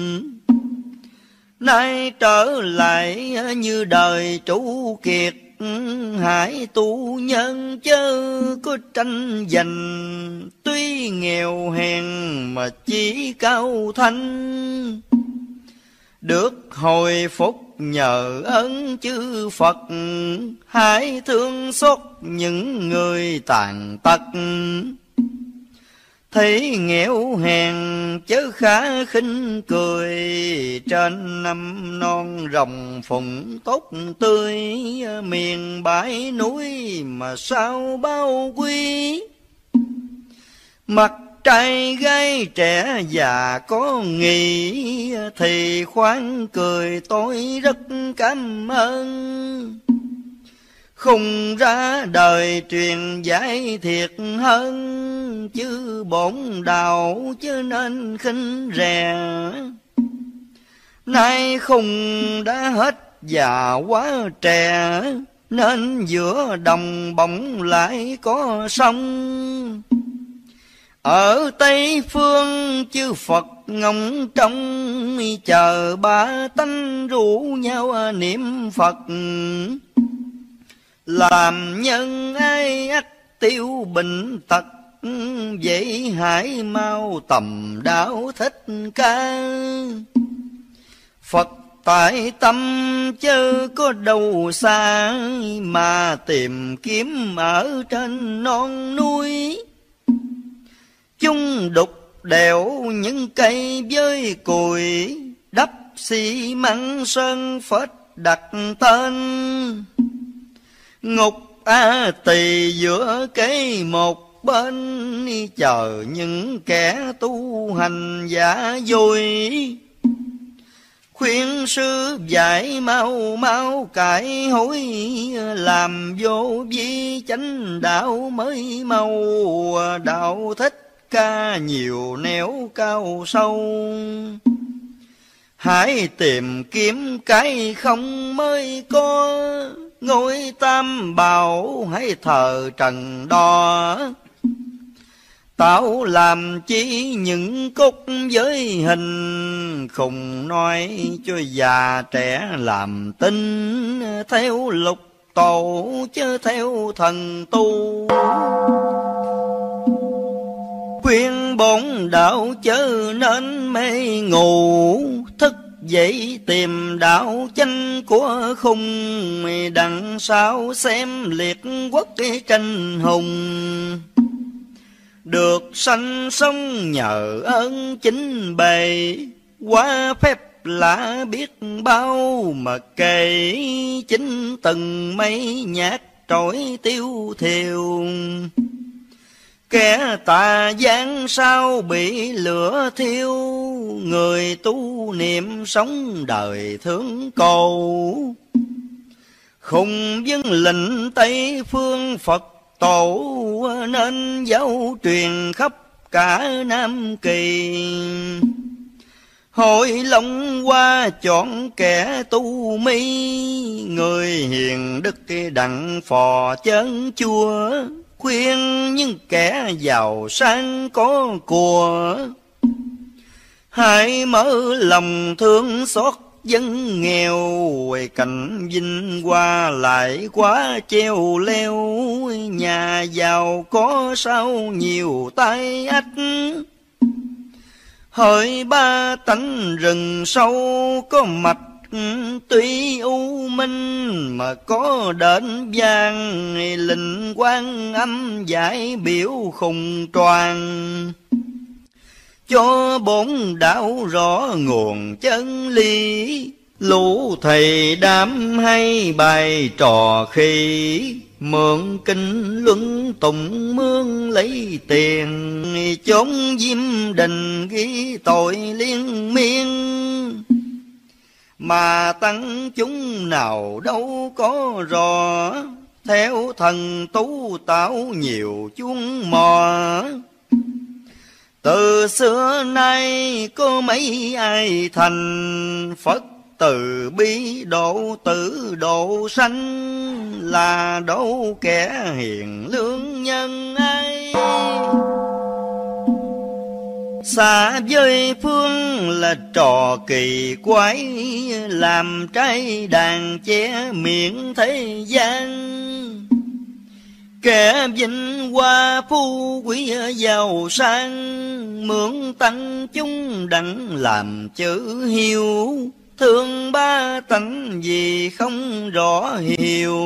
Nay trở lại như đời trụ kiệt, hãy tu nhân chớ có tranh giành. Tuy nghèo hèn mà chỉ cao thanh, được hồi phúc nhờ ơn chư Phật. Hãy thương xót những người tàn tật, thấy nghèo hèn chớ khá khinh cười. Trên năm non rồng phụng tốt tươi, miền bãi núi mà sao bao quý. Mặt trai gái trẻ già có nghĩ, thì khoan cười tôi rất cảm ơn. Khùng ra đời truyền giải thiệt hơn, chứ bổn đạo chứ nên khinh rè. Nay khùng đã hết già quá trẻ, nên giữa đồng bỗng lại có sông. Ở Tây Phương chư Phật ngóng trông, chờ ba tánh rủ nhau niệm Phật. Làm nhân ai ắt tiêu bệnh tật, vậy hãy mau tầm đạo Thích Ca. Phật tại tâm chớ có đâu xa, mà tìm kiếm ở trên non núi. Chung đục đẽo những cây với cùi, đắp xi măng sơn phết đặt tên. Ngục A Tỳ giữa cái một bên, chờ những kẻ tu hành giả dối. Khuyên sư dạy mau mau cải hối, làm vô vi chánh đạo mới mau. Đạo Thích Ca nhiều nẻo cao sâu, hãy tìm kiếm cái không mới có. ngôi tam bảo hãy thờ trần đo. Tạo làm chi những cốt với hình, khùng nói cho già trẻ làm tin, theo lục tổ chứ theo thần tu. Khuyên bổn đạo chớ nên mê ngủ, thức dậy tìm đạo chánh của khung, đằng sau xem liệt quốc tranh hùng. Được sanh sống nhờ ơn chính bề, qua phép lạ biết bao mà kể, chính từng mấy nhát trỗi tiêu thiêu. Kẻ tà gian sao bị lửa thiêu, người tu niệm sống đời thương cầu. Khùng dân lệnh Tây phương Phật tổ, nên giáo truyền khắp cả Nam Kỳ. Hội Long Hoa chọn kẻ tu mi, người hiền đức đặng phò chân chua. Khuyên những kẻ giàu sang có của, hãy mở lòng thương xót dân nghèo. Cảnh vinh hoa lại quá treo leo, nhà giàu có sao nhiều tai ách. Hỡi ba tánh rừng sâu có mạch, tuy u minh mà có đền vang. Linh Quan Âm giải biểu khùng troàn, cho bổn đạo rõ nguồn chân lý. Lũ thầy đám hay bài trò khi, mượn kinh luân tụng mương lấy tiền. Chốn diêm đình ghi tội liên miên, mà tăng chúng nào đâu có rõ. Theo thần tú tạo nhiều chuông mò, từ xưa nay có mấy ai thành. Phật từ bi độ tử độ sanh, là đâu kẻ hiền lương nhân ai. Xa với phương là trò kỳ quái, làm trai đàn che miệng thế gian. Kẻ vinh hoa phú quý giàu sang, mượn tăng chúng đặng làm chữ hiếu. Thương ba tánh gì không rõ hiểu,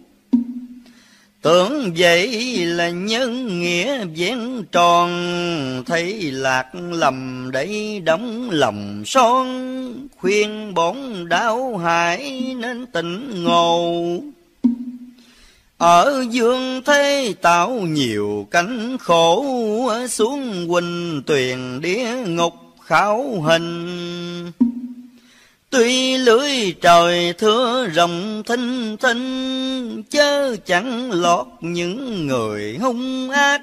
tưởng vậy là nhân nghĩa vẹn tròn. Thấy lạc lầm để đóng lòng son, khuyên bổn đạo hãy nên tỉnh ngộ. Ở dương thế tạo nhiều cánh khổ, xuống huỳnh tuyền địa ngục khảo hình. Tuy lưới trời thưa rộng thinh thinh, chớ chẳng lọt những người hung ác.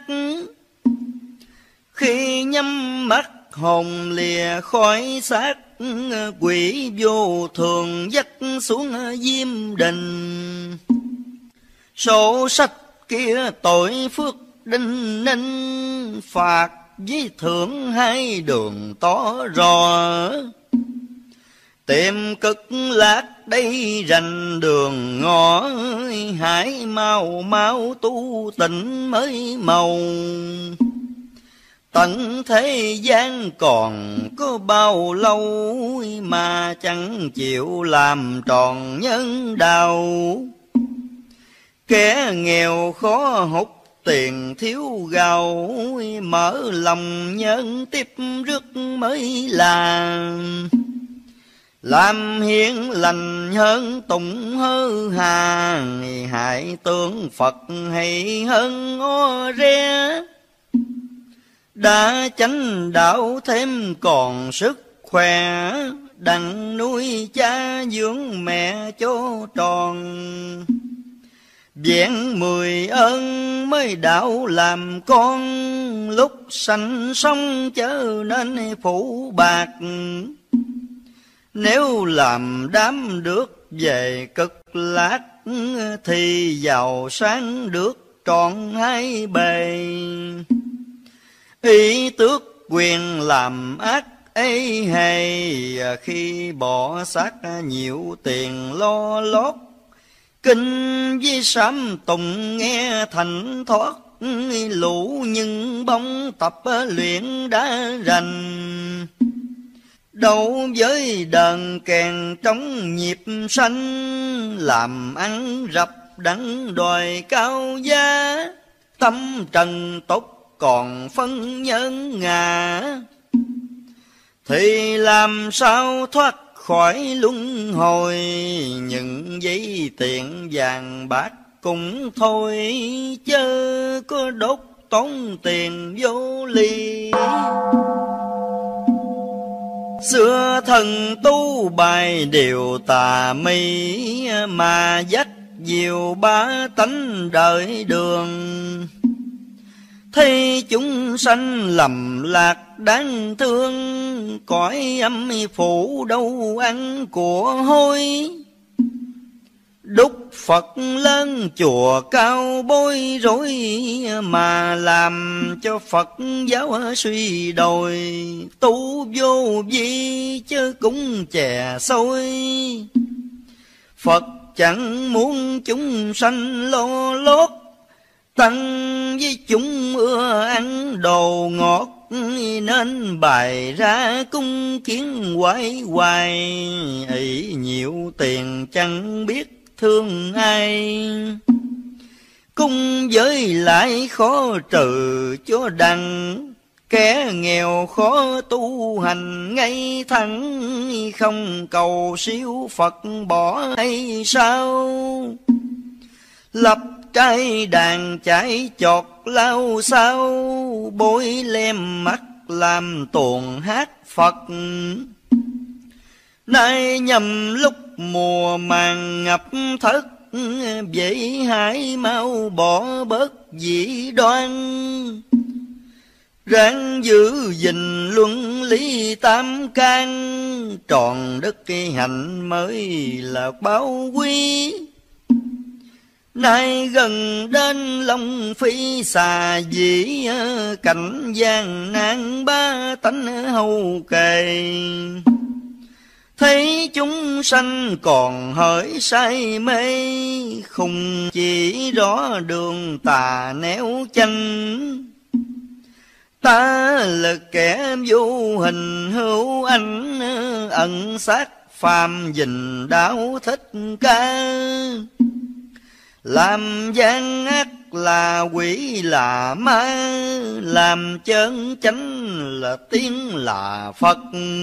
Khi nhắm mắt hồn lìa khỏi xác, quỷ vô thường dắt xuống diêm đình. Sổ sách kia tội phước đinh ninh, phạt với thưởng hai đường tỏ rõ. Tìm cực lạc đây rành đường ngõ, hãy mau mau tu tịnh mới màu. Tận thế gian còn có bao lâu, mà chẳng chịu làm tròn nhân đạo. Kẻ nghèo khó hút tiền thiếu gạo, mở lòng nhân tiếp rước mới làm. Làm hiền lành hơn tụng hơ hà, hại tướng Phật hay hơn o re. Đã chánh đạo thêm còn sức khỏe, đặng nuôi cha dưỡng mẹ cho tròn. Vẹn mười ơn mới đạo làm con, lúc sanh sống chớ nên phủ bạc. Nếu làm đám được về cực lạc, thì giàu sang được trọn hai bề. Ý tước quyền làm ác ấy hay, khi bỏ xác nhiều tiền lo lót. Kinh với sám tùng nghe thành thoát, lũ nhưng bóng tập luyện đã rành. Đâu với đờn kèn trong nhịp sanh, làm ăn rập đắng đòi cao giá. Tâm trần tốt còn phân nhân ngã, thì làm sao thoát khỏi luân hồi. Những giấy tiền vàng bạc cũng thôi, chớ có đốt tốn tiền vô lý. Xưa thần tu bài điều tà mị, mà dắt diều ba tánh đời đường. Thấy chúng sanh lầm lạc đáng thương, cõi âm phủ đâu ăn của hôi. Đúc Phật lớn chùa cao bối rối, mà làm cho Phật giáo suy đồi. Tu vô vi chứ cũng chè xôi, Phật chẳng muốn chúng sanh lo lót. Tăng với chúng ưa ăn đồ ngọt, nên bày ra cung kiến hoài hoài. Ý nhiều tiền chẳng biết thương ai, cung giới lại khó trừ cho đặng. Kẻ nghèo khó tu hành ngay thẳng, không cầu siêu Phật bỏ hay sao. Lập trai đàn chạy chọt lao sao, bôi lem mắt làm tuồng hát Phật. Nay nhầm lúc mùa màng ngập thất, vậy hãy mau bỏ bớt dị đoan. Ráng giữ gìn luân lý tam can, tròn đất cây hạnh mới là báo quý. Nay gần đến Long Phi xà dĩ, cảnh gian nan ba tánh hầu kề. Thấy chúng sanh còn hỡi say mê, không chỉ rõ đường tà néo chanh. Ta là kẻ vô hình hữu ảnh, ẩn sát phàm dình đạo thích ca. Làm gian ác là quỷ là ma, làm chân chánh là tiên là Phật.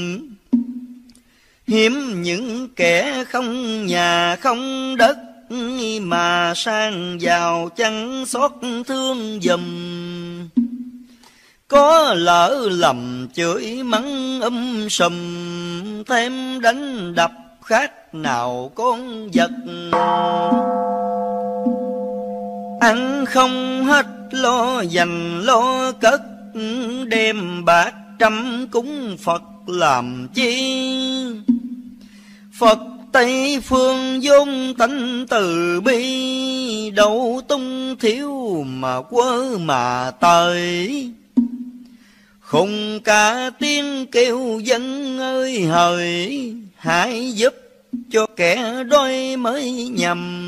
Hiếm những kẻ không nhà không đất, mà sang giàu chẳng xót thương giùm. Có lỡ lầm chửi mắng um sùm, thêm đánh đập khác nào con vật. Ăn không hết lo dành lo cất, đem bạc trăm cúng Phật làm chi. Phật Tây phương vốn tánh từ bi, đâu tung thiếu mà quơ mà tới. Khùng cả tiếng kêu dân ơi hời, hãy giúp cho kẻ đói mới nhầm.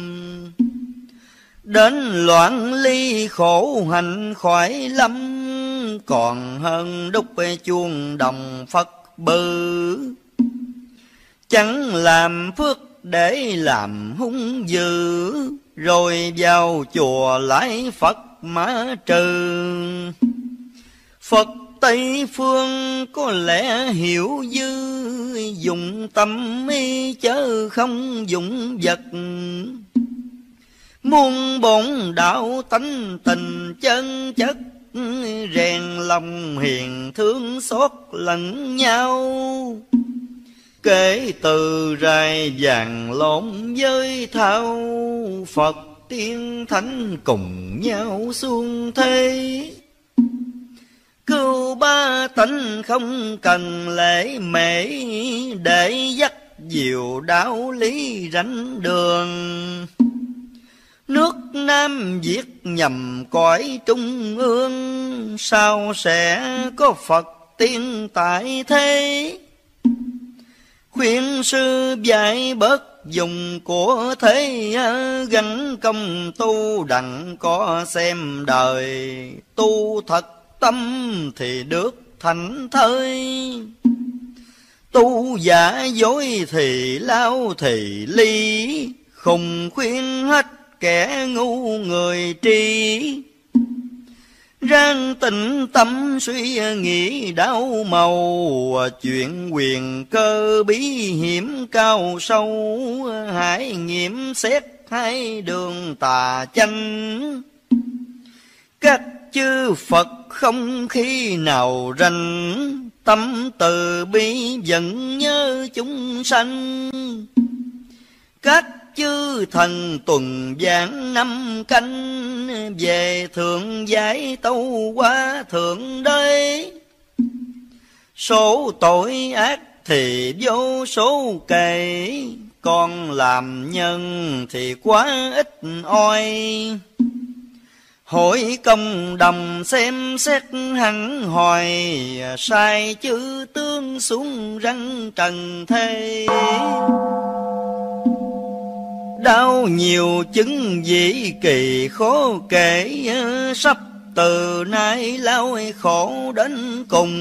Đến loạn ly khổ hạnh khỏi lắm, còn hơn đúc chuông đồng Phật bự. Chẳng làm phước để làm hung dữ, rồi vào chùa lại Phật mã trừ. Phật Tây phương có lẽ hiểu dư, dùng tâm ý chớ không dùng vật. Muôn bổn đạo tánh tình chân chất, rèn lòng hiền thương xót lẫn nhau. Kể từ rài vàng lộn với thao, Phật tiên thánh cùng nhau xuông thế. Cứu ba tánh không cần lễ mễ, để dắt diệu đạo lý rảnh đường. Nước Nam Việt nhằm cõi trung ương, sao sẽ có Phật tiên tại thế. Khuyên sư dạy bớt dùng của thế, gắn công tu đặng có xem đời. Tu thật tâm thì được thành thơi, tu giả dối thì lao thì ly. Khùng khuyên hết kẻ ngu người tri, ráng tĩnh tâm suy nghĩ đau màu. Chuyện quyền cơ bí hiểm cao sâu, hãy nghiệm xét hai đường tà chánh. Các chư Phật không khi nào rành, tâm từ bi vẫn nhớ chúng sanh. Các chư thần tuần giảng năm canh, về thượng giải tâu qua thượng đế. Số tội ác thì vô số kể, còn làm nhân thì quá ít oi. Hội công đồng xem xét hẳn hoài, sai chữ tướng xuống răng trần thế. Đau nhiều chứng dị kỳ khó kể, sắp từ nay lao khổ đến cùng.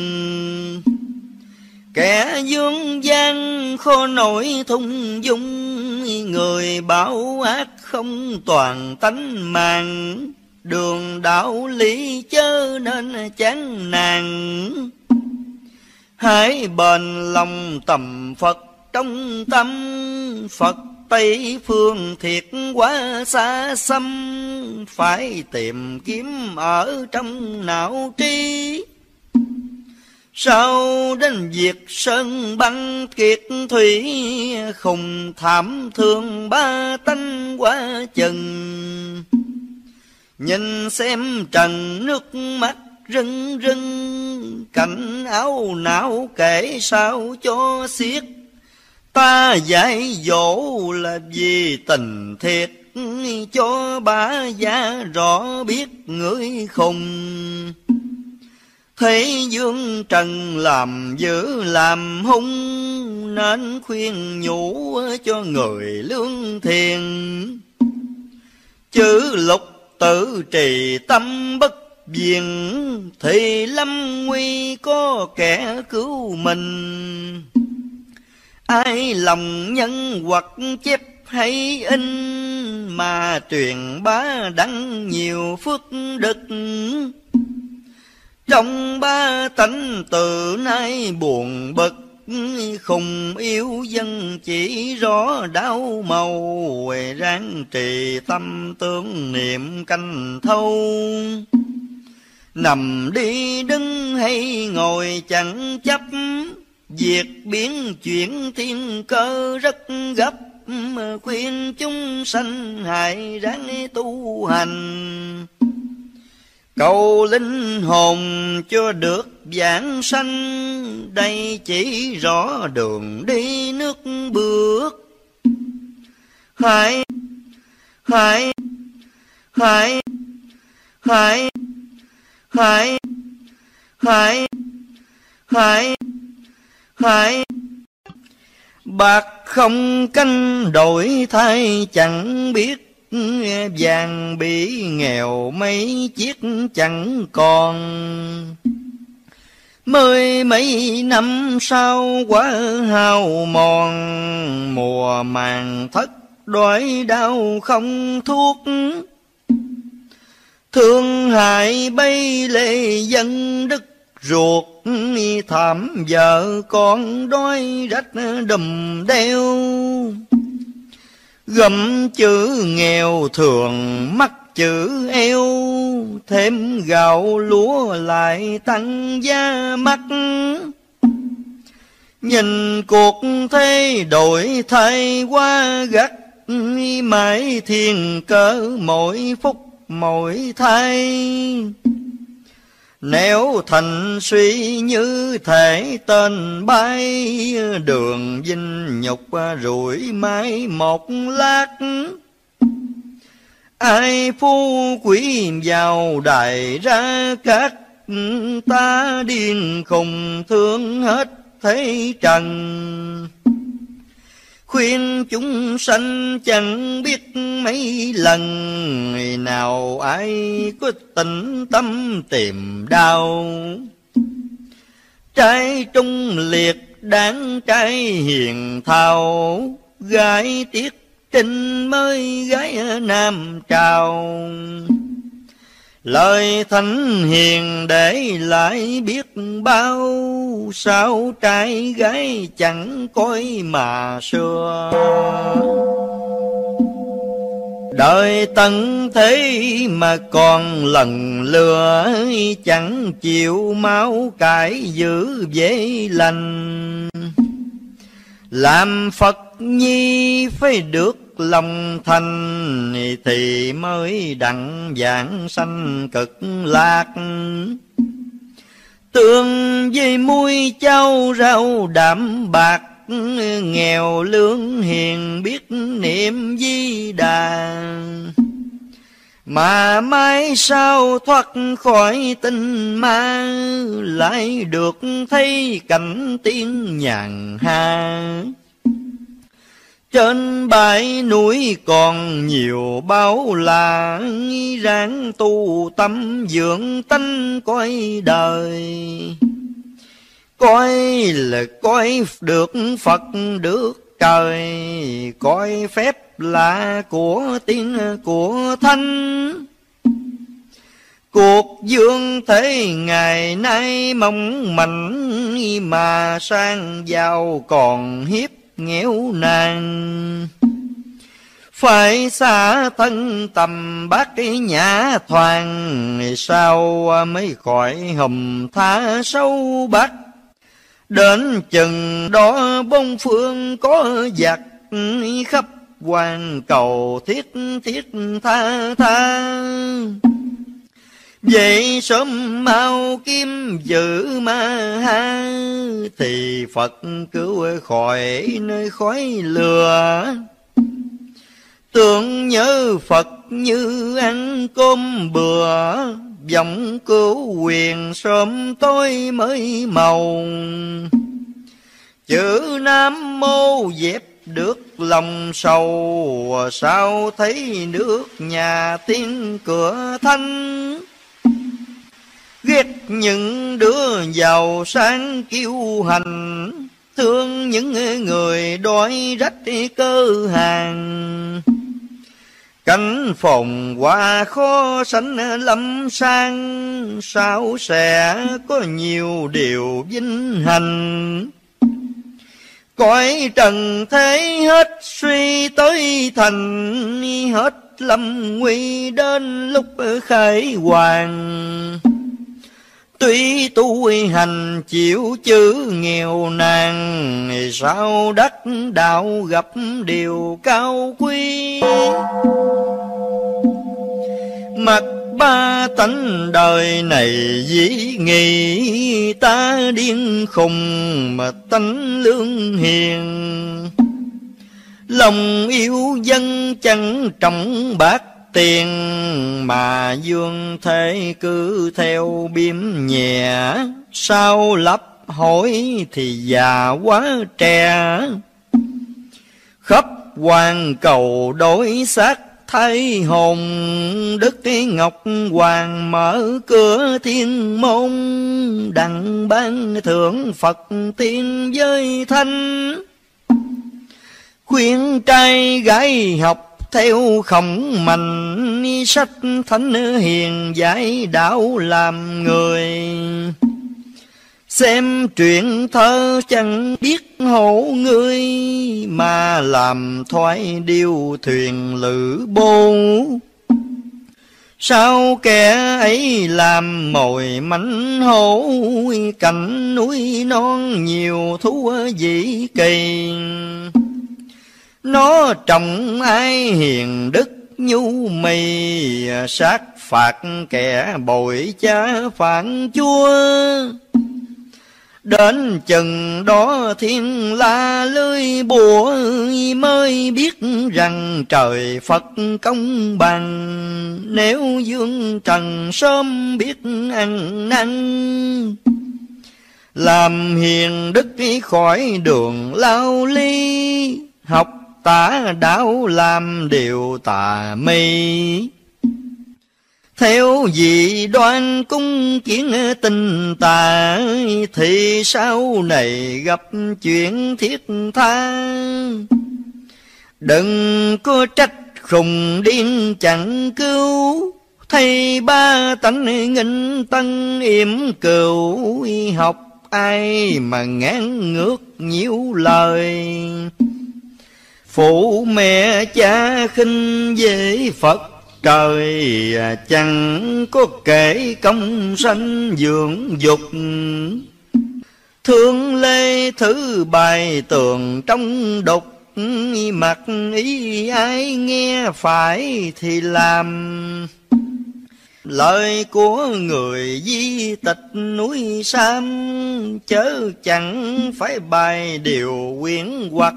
Kẻ dương gian khó nổi thung dung, người bảo ác không toàn tánh màng. Đường đạo lý chớ nên chán nản, hãy bền lòng tầm Phật trong tâm. Phật Tây phương thiệt quá xa xăm, phải tìm kiếm ở trong não trí. Sau đến việc sơn băng kiệt thủy, khùng thảm thương ba tánh quá chừng. Nhìn xem trần nước mắt rưng rưng, cảnh áo não kể sao cho xiết. Ta dạy dỗ là vì tình thiệt, cho bá gia rõ biết người khùng. Thế dương trần làm dữ làm hung, nên khuyên nhủ cho người lương thiền. Chữ lục tự trì tâm bất viền, thì lâm nguy có kẻ cứu mình. Ai lòng nhân hoặc chép hay in, mà truyền bá đăng nhiều phước đức. Trong ba tánh từ nay buồn bực, khùng yêu dân chỉ rõ đau màu. Ráng trì tâm tương niệm canh thâu, nằm đi đứng hay ngồi chẳng chấp. Việc biến chuyển thiên cơ rất gấp, khuyên chúng sanh hãy ráng tu hành. Cầu linh hồn cho được vãng sanh, đây chỉ rõ đường đi nước bước. Hãy hãy hãy hãy hãy hãy hãy hãy bạc không canh đổi thay chẳng biết. Vàng bị nghèo mấy chiếc chẳng còn, mười mấy năm sau quá hao mòn. Mùa màng thất đói đau không thuốc, thương hại bay lệ dân đất ruột. Thảm vợ con đói rách đùm đeo, gầm chữ nghèo thường mắc chữ eo. Thêm gạo lúa lại tăng giá mắc, nhìn cuộc thế đổi thay quá gắt. Mãi thiên cơ mỗi phút mỗi thay, nếu thành suy như thể tên bay. Đường dinh nhục rủi mãi một lát, Ai phú quý giàu đại ra các, ta điên khùng thương hết thế trần. Khuyên chúng sanh chẳng biết mấy lần, nào ai có tĩnh tâm tìm đau. Trai trung liệt đáng trai hiền thao, gái tiết trinh mới gái nam trào. Lời thánh hiền để lại biết bao, sao trai gái chẳng coi mà xưa. Đời tận thế mà còn lần lừa, chẳng chịu máu cải giữ dễ lành. Làm Phật nhi phải được lòng thành, thì mới đặng giảng sanh cực lạc. Tương với muối cháo rau đạm bạc, nghèo lương hiền biết niệm Di Đà. Mà mai sau thoát khỏi tinh ma, lại được thấy cảnh tiên nhàn hạ. Trên bãi núi còn nhiều báu là, ráng tu tâm dưỡng tánh coi đời. Coi là coi được Phật được trời, coi phép là của tiên của thánh. Cuộc dương thế ngày nay mong manh, mà sang giàu còn hiếp nghèo nàn. Phải xa thân tầm bác nhã thoàng, sao mới khỏi hầm tha sâu bắc. Đến chừng đó bốn phương có giặc, khắp hoàn cầu thiết thiết tha tha. Vậy sớm mau kiếm giữ ma ha, thì Phật cứu khỏi nơi khói lửa. Tưởng nhớ Phật như ăn cơm bừa, vọng cứu quyền sớm tối mới màu. Chữ Nam Mô dẹp được lòng sầu, sao thấy nước nhà tiên cửa thanh. Ghét những đứa giàu sang kiêu hành, thương những người đói rách cơ hàng. Cảnh phòng qua khó sánh lâm sang, sao sẽ có nhiều điều vinh hành. Cõi trần thế hết suy tới thành, hết lâm nguy đến lúc khai hoàng. Tuy tu hành chịu chữ nghèo nàn, sao đắc đạo gặp điều cao quý. Mặc ba tánh đời này dĩ nghị, ta điên khùng mà tánh lương hiền. Lòng yêu dân chẳng trọng bạc tiền, mà dương thế cứ theo biếm nhẹ. Sao lấp hỏi thì già quá trẻ, khắp hoàn cầu đối xác thay hồn. Đức Ngọc Hoàng mở cửa thiên môn, đặng ban thưởng Phật tiên với thanh. Khuyên trai gái học theo khổng mạnh, sách thánh hiền giải đạo làm người. Xem truyện thơ chẳng biết hổ ngươi, mà làm thoái điêu thuyền lữ bô. Sao kẻ ấy làm mồi mảnh hổ, cạnh núi non nhiều thú dĩ kỳ. Nó trọng ai hiền đức nhu mì, sát phạt kẻ bội cha phản chúa. Đến chừng đó thiên la lưới bùa mới biết rằng trời Phật công bằng. Nếu dương trần sớm biết ăn năn, làm hiền đức khỏi đường lao ly. Học tà đạo làm điều tà mê, theo dị đoan cung kiến tình tà. Thì sau này gặp chuyện thiết tha, đừng có trách khùng điên chẳng cứu. Thầy ba tánh nghinh tân yểm cừu, học ai mà ngán ngước nhiêu lời. Phụ mẹ cha khinh dễ Phật trời, chẳng có kể công sanh dưỡng dục. Thương lê thứ bài tường trong đục, mặc ý ai nghe phải thì làm. Lời của người di tịch núi Sam, chớ chẳng phải bài điều quyến hoặc.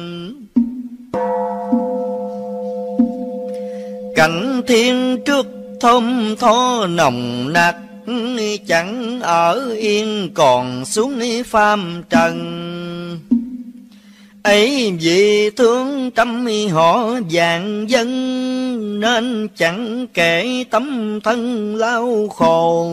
Cảnh thiên trước thơm tho nồng nặc, chẳng ở yên còn xuống phàm trần. Ấy vì thương trăm họ vạn dân, nên chẳng kể tấm thân lao khổ.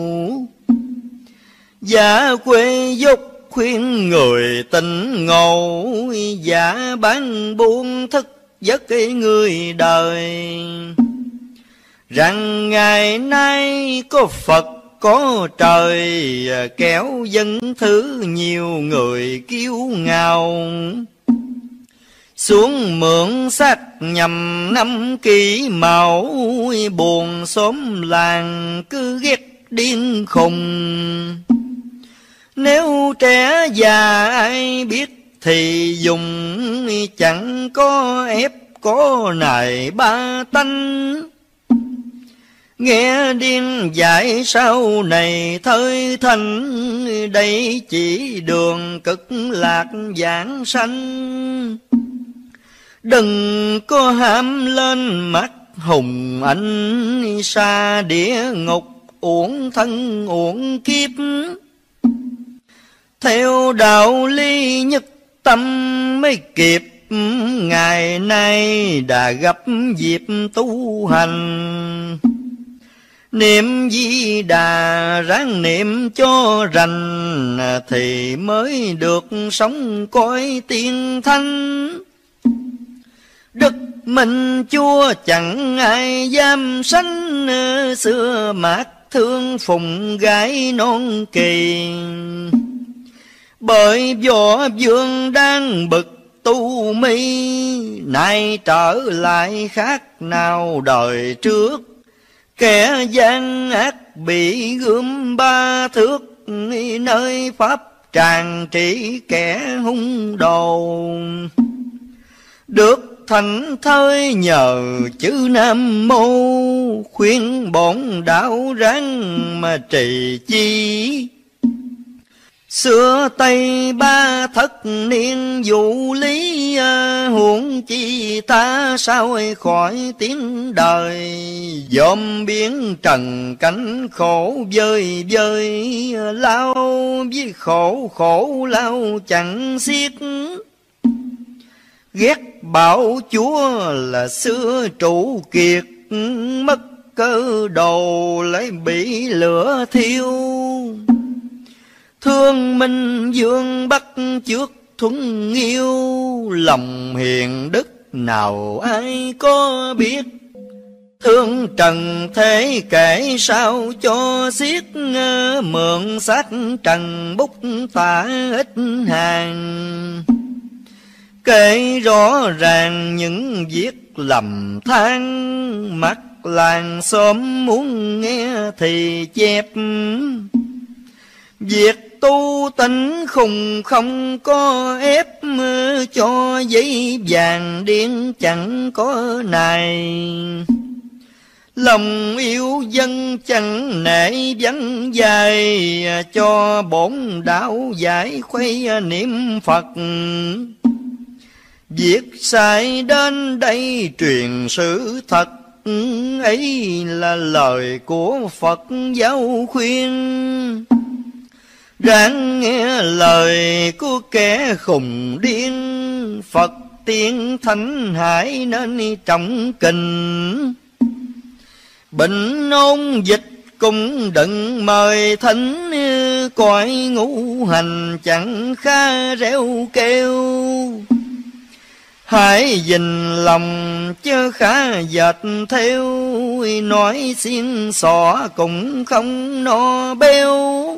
Giả quê dốc khuyên người tỉnh ngộ, giả bán buôn thức giấc người đời. Rằng ngày nay có Phật có trời, kéo dân thứ nhiều người kiêu ngạo. Xuống mượn xác nhằm năm kỷ mão, buồn xóm làng cứ ghét điên khùng. Nếu trẻ già ai biết thì dùng, chẳng có ép có nài ba tánh. Nghe điên dạy sau này thời thành, đây chỉ đường cực lạc giảng sanh. Đừng có ham lên mắt hùng anh, xa địa ngục uổng thân uổng kiếp. Theo đạo lý nhất tâm mới kịp, ngày nay đã gặp dịp tu hành. Niệm Di Đà ráng niệm cho rành, thì mới được sống cõi tiên thanh. Đức Minh Chúa chẳng ai dám sánh, xưa mát thương phụng gái non kỳ. Bởi võ vương đang bực tu mi, nay trở lại khác nào đời trước. Kẻ gian ác bị gươm ba thước, nơi pháp tràng trị kẻ hung đồ. Được thành thơi nhờ chữ Nam Mô, khuyên bổn đạo ráng mà trì chi. Xưa Tây ba thất niên dụ lý, huống chi ta sao khỏi tiếng đời. Dòm biển trần cánh khổ vơi vơi, lao với khổ khổ lao chẳng xiết. Ghét bảo Chúa là xưa trụ kiệt, mất cơ đồ lấy bị lửa thiêu. Thương Minh Vương bắt trước thuần yêu, lòng hiền đức nào ai có biết. Thương trần thế kể sao cho xiết, mượn xác trần bút tả ít hàng. Kể rõ ràng những việc lầm than, mắt làng xóm muốn nghe thì chép. Việc tu tánh khùng không có ép, cho giấy vàng điên chẳng có này. Lòng yêu dân chẳng nể vắng dài, cho bổn đạo giải khuây niệm Phật. Việc sai đến đây truyền sự thật, ấy là lời của Phật giáo khuyên. Ráng nghe lời của kẻ khùng điên, Phật tiên thánh hải nên trọng kình. Bệnh ôn dịch cũng đừng mời thánh, cõi ngũ hành chẳng khá reo kêu. Hãy dình lòng chớ khá dệt theo, nói xiên xỏ cũng không no béo.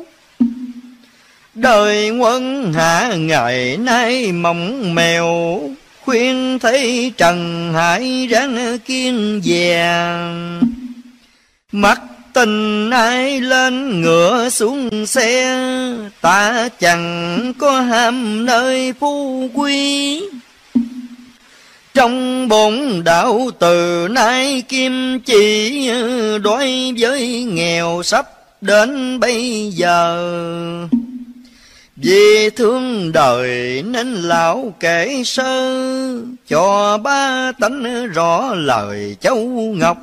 Đời quân hạ ngày nay mỏng mèo, khuyên thấy trần hãy ráng kiên dè. Mắt tình ai lên ngựa xuống xe, ta chẳng có ham nơi phú quý. Trong bổn đạo từ nay kim chỉ, đối với nghèo sắp đến bây giờ. Vì thương đời nên lão kể sơ, cho ba tánh rõ lời Châu Ngọc.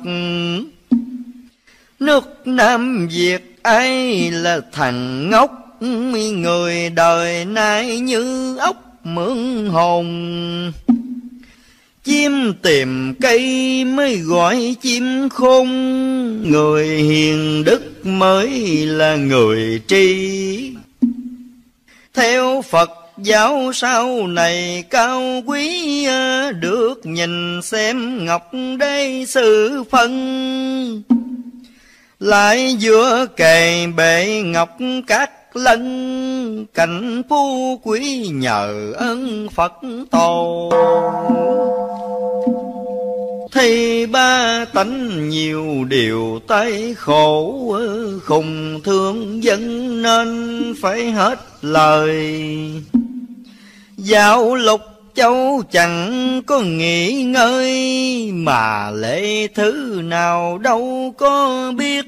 Nước Nam Việt ai là thằng ngốc, người đời nay như ốc mượn hồn. Chim tìm cây mới gọi chim khôn, người hiền đức mới là người tri. Theo Phật giáo sau này cao quý, được nhìn xem ngọc đế sự phân. Lại giữa kề bệ ngọc các lân, cảnh phú quý nhờ ơn Phật tổ. Thì ba tánh nhiều điều tay khổ, khùng thương dân nên phải hết lời. Dạo lục châu chẳng có nghỉ ngơi, mà lễ thứ nào đâu có biết.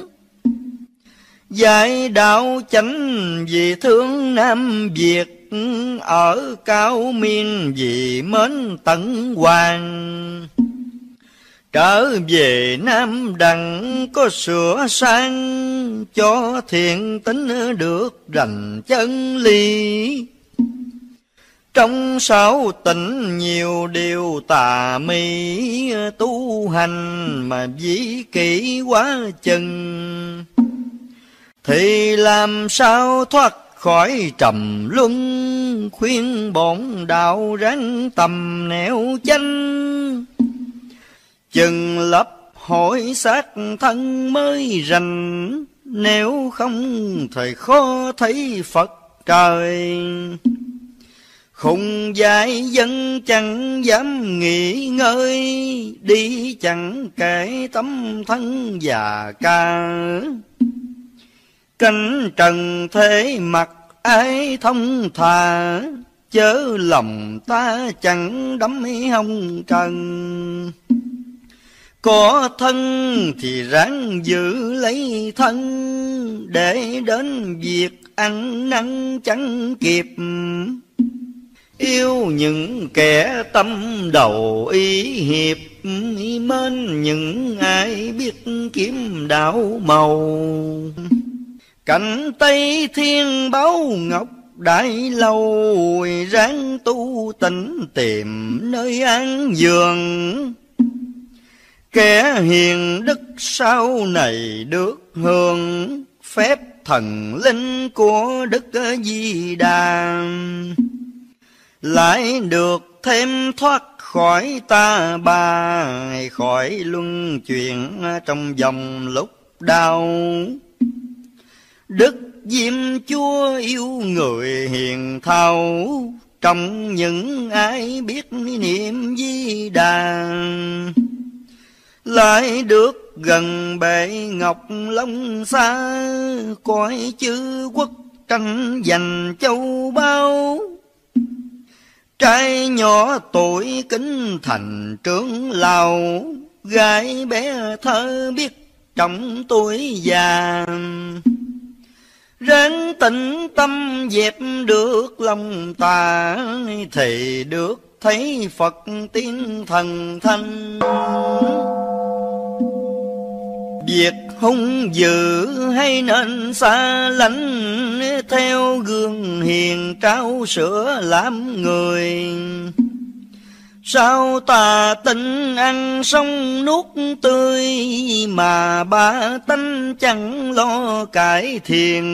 Dạy đạo chánh vì thương Nam Việt, ở cao miên vì mến tận hoàng. Trở về Nam Đặng có sửa sang, cho thiện tính được rành chân lý. Trong sáu tỉnh nhiều điều tà mị, tu hành mà dĩ kỷ quá chừng. Thì làm sao thoát khỏi trầm luân, khuyên bổn đạo ráng tầm nẻo chánh. Chừng lập hỏi xác thân mới rành, nếu không thời khó thấy Phật trời. Khùng dại dân chẳng dám nghỉ ngơi, đi chẳng kể tấm thân già ca. Cánh trần thế mặt ai thông thà, chớ lòng ta chẳng đắm hông trần. Có thân thì ráng giữ lấy thân, để đến việc ăn năn chẳng kịp. Yêu những kẻ tâm đầu ý hiệp, mến những ai biết kiếm đạo màu. Cảnh Tây Thiên Báo Ngọc Đại Lâu, ráng tu tịnh tìm nơi an giường. Kẻ hiền đức sau này được hưởng, phép thần linh của Đức Di Đà. Lại được thêm thoát khỏi ta bà, khỏi luân chuyển trong vòng lúc đau. Đức Diêm Chúa yêu người hiền thao, trong những ai biết niệm Di Đà. Lại được gần bệ ngọc long xa, cõi chư quốc tranh giành châu báu. Trai nhỏ tuổi kính thành trưởng lão, gái bé thơ biết trọng tuổi già. Ráng tĩnh tâm dẹp được lòng tà, thì được thấy Phật tiên thần thanh. Việc hung dữ hay nên xa lánh, theo gương hiền trao sữa làm người. Sao ta tin ăn xong nuốt tươi, mà ba tánh chẳng lo cải thiện.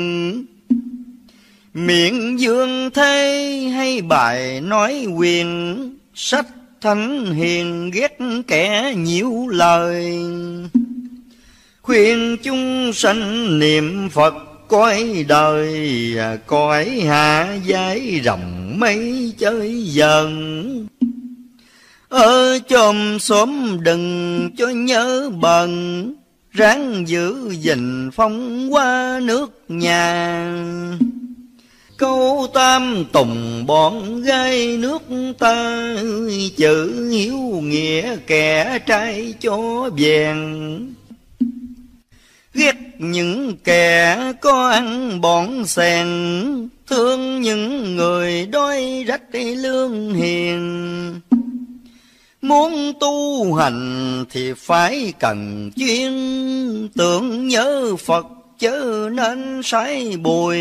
Miệng dương thế hay bài nói quyền, sách thánh hiền ghét kẻ nhiễu lời. Khuyên chúng sanh niệm Phật coi đời, coi hạ giải rộng mấy chơi dần. Ở chòm xóm đừng cho nhớ bần, ráng giữ gìn phong qua nước nhà. Câu tam tùng bọn gái nước ta, chữ hiếu nghĩa kẻ trai cho vẹn. Ghét những kẻ có ăn bỏn xèn, thương những người đói rách lương hiền. Muốn tu hành thì phải cần chuyên, tưởng nhớ Phật chớ nên sái bùi.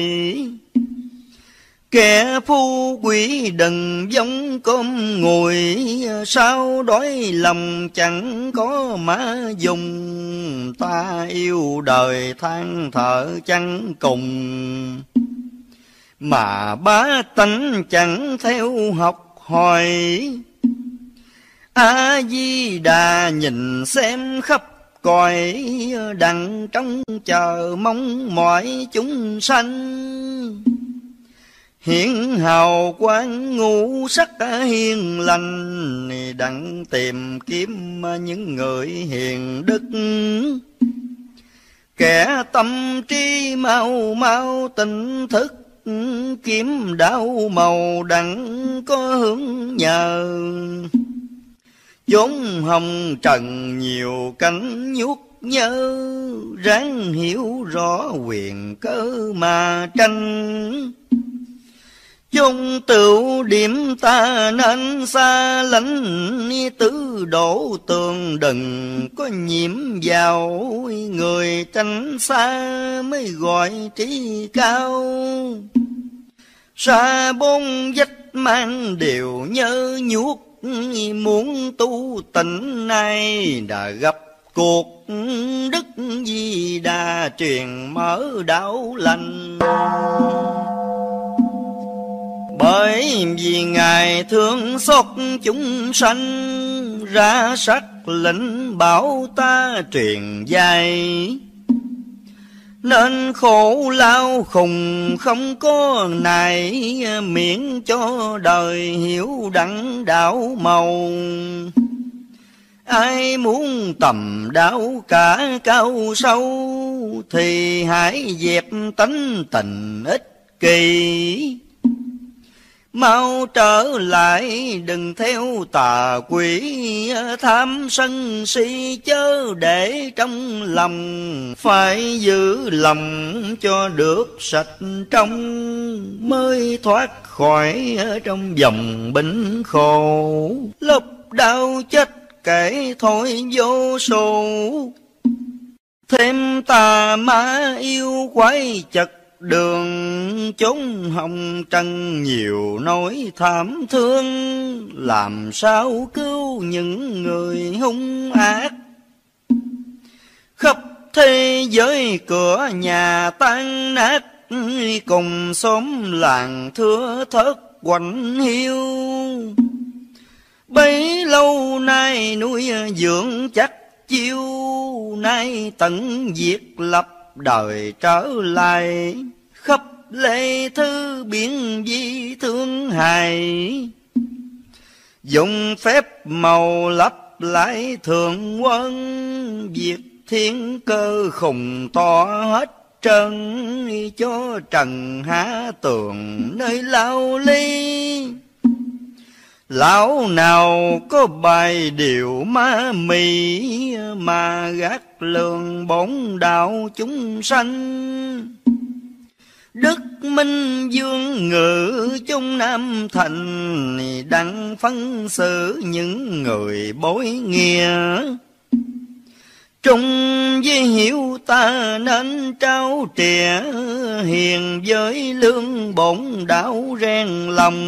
Kẻ phu quỷ đừng giống cơm ngùi, sao đói lòng chẳng có má dùng. Ta yêu đời than thở chẳng cùng, mà bá tánh chẳng theo học hỏi. A Di Đà nhìn xem khắp cõi, đặng trong chờ mong mọi chúng sanh. Hiển hào quang ngũ sắc hiền lành, đặng tìm kiếm những người hiền đức. Kẻ tâm trí mau mau tỉnh thức, kiếm đạo màu đặng có hướng nhờ. Chốn hồng trần nhiều cánh nhút nhớ, ráng hiểu rõ quyền cơ mà tranh. Chung tựu điểm ta nên xa lánh, tứ đổ tường đừng có nhiễm vào. Người tránh xa mới gọi trí cao, xa bốn vách mang đều nhớ nhuốc. Muốn tu tịnh này đã gặp cuộc, Đức Di Đà truyền mở đạo lành. Bởi vì Ngài thương xót chúng sanh, ra sắc lệnh bảo ta truyền dạy. Nên khổ lao khùng không có này, miễn cho đời hiểu đặng đạo màu. Ai muốn tầm đạo cả cao sâu, thì hãy dẹp tánh tình ích kỷ. Mau trở lại đừng theo tà quỷ, tham sân si chớ để trong lòng. Phải giữ lòng cho được sạch trong, mới thoát khỏi trong vòng bệnh khổ. Lúc đau chết kể thôi vô số, thêm tà ma yêu quái chật đường. Chốn hồng trần nhiều nỗi thảm thương, làm sao cứu những người hung ác. Khắp thế giới cửa nhà tan nát, cùng xóm làng thưa thớt quạnh hiu. Bấy lâu nay nuôi dưỡng chắc chiêu, nay tận diệt lập đời trở lại. Khắp lệ thư biển di thương hài, dùng phép màu lấp lại thường quân. Việc thiên cơ khùng to hết trơn, cho trần hạ tường nơi lao ly. Lão nào có bài điệu ma mị, mà gác lường bổn đạo chúng sanh. Đức Minh Vương ngự trong Nam Thành, đặng phân xử những người bối nghĩa. Trung với hiểu ta nên trao trẻ, hiền với lương bổn đạo rèn lòng.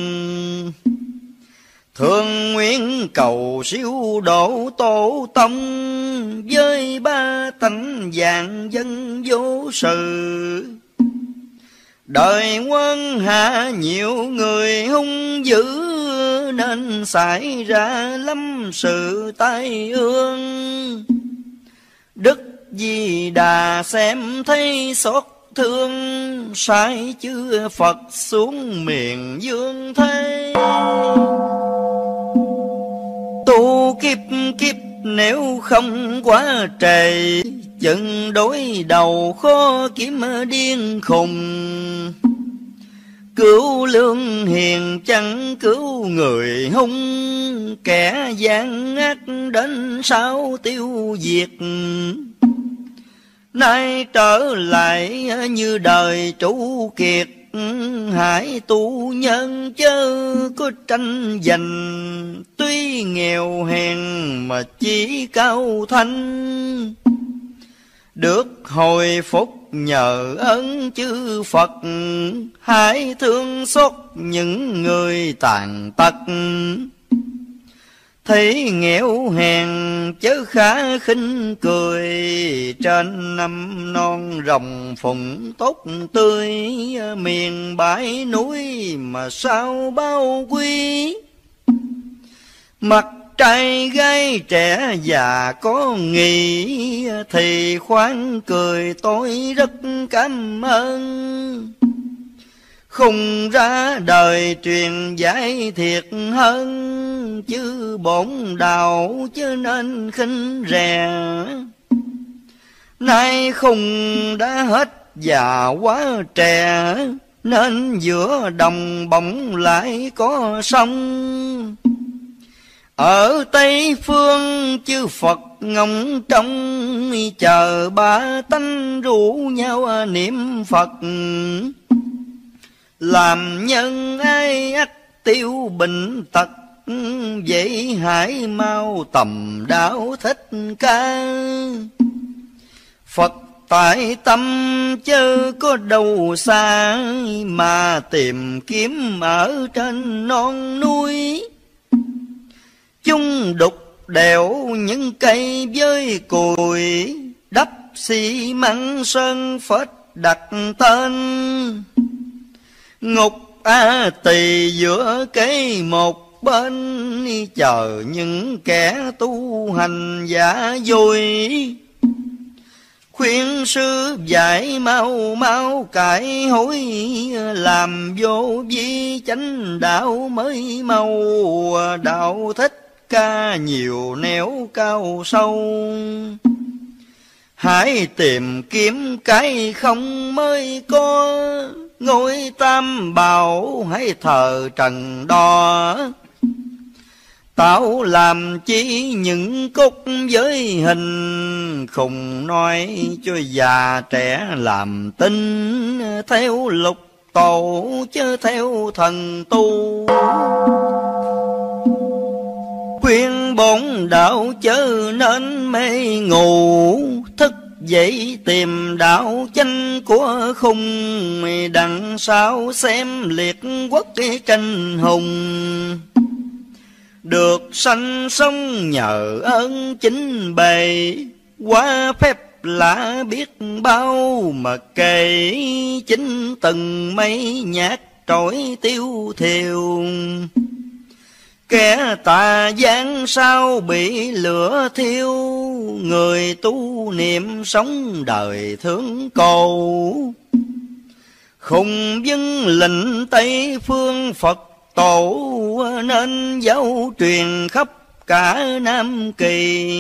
Thường nguyện cầu siêu độ tổ tông, với ba tánh vạn dân vô sự. Đời quân hạ nhiều người hung dữ, nên xảy ra lắm sự tai ương. Đức Di Đà xem thấy xót thương, sai chư Phật xuống miền dương thế. Tu kiếp kiếp nếu không quá trầy, chừng đối đầu khó kiếm điên khùng. Cứu lương hiền chẳng cứu người hung, kẻ gian ác đến sao tiêu diệt. Nay trở lại như đời chủ kiệt, hãy tu nhân chớ có tranh giành. Tuy nghèo hèn mà chỉ cao thanh, được hồi phúc nhờ ơn chư Phật. Hãy thương xót những người tàn tật, thấy nghèo hèn chớ khá khinh cười. Trên năm non rồng phụng tốt tươi, miền bãi núi mà sao bao quý. Mặt trai gái trẻ già có nghĩ, thì khoan cười tôi rất cảm ơn. Khùng ra đời truyền giải thiệt hơn, chứ bổn đạo chứ nên khinh rè. Nay khùng đã hết già quá trẻ, nên giữa đồng bỗng lại có sông. Ở Tây Phương chư Phật ngóng trông, chờ ba tánh rủ nhau niệm Phật. Làm nhân ai ắt tiêu bệnh tật, vậy hãy mau tầm đạo Thích Ca. Phật tại tâm chớ có đâu xa, mà tìm kiếm ở trên non núi. Chung đục đẽo những cây với cùi, đắp xi măng sơn phết đặt tên. Ngục A Tỳ giữa cây một bên, chờ những kẻ tu hành giả dối. Khuyên sư dạy mau mau cải hối, làm vô vi chánh đạo mới mau. Đạo Thích Ca nhiều nẻo cao sâu, hãy tìm kiếm cái không mới có. Ngôi Tam Bảo hãy thờ trần đo, tạo làm chi những cốt với hình. Khùng nói cho già trẻ làm tin, theo lục tổ chứ theo thần tu. Khuyên bổn đạo chớ nên mê ngủ, thức dậy tìm đạo chánh của khung. Đằng sau xem liệt quốc tranh hùng, được sanh sống nhờ ơn chính bề. Quá phép lạ biết bao mà kể, chính từng mấy nhát trỗi tiêu thiêu. Kẻ tà gian sao bị lửa thiêu, người tu niệm sống đời thương cầu. Khùng dân lệnh Tây Phương Phật tổ, nên giáo truyền khắp cả Nam Kỳ.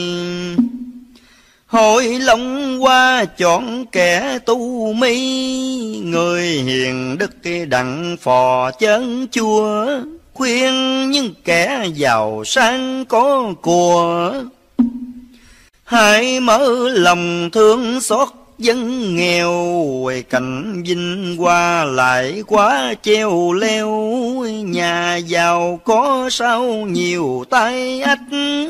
Hội Long Hoa chọn kẻ tu mi, người hiền đức đặng phò chân chua. khuyên những kẻ giàu sang có của. Hãy mở lòng thương xót dân nghèo, cảnh vinh hoa lại quá treo leo. Nhà giàu có sao nhiều tai ách,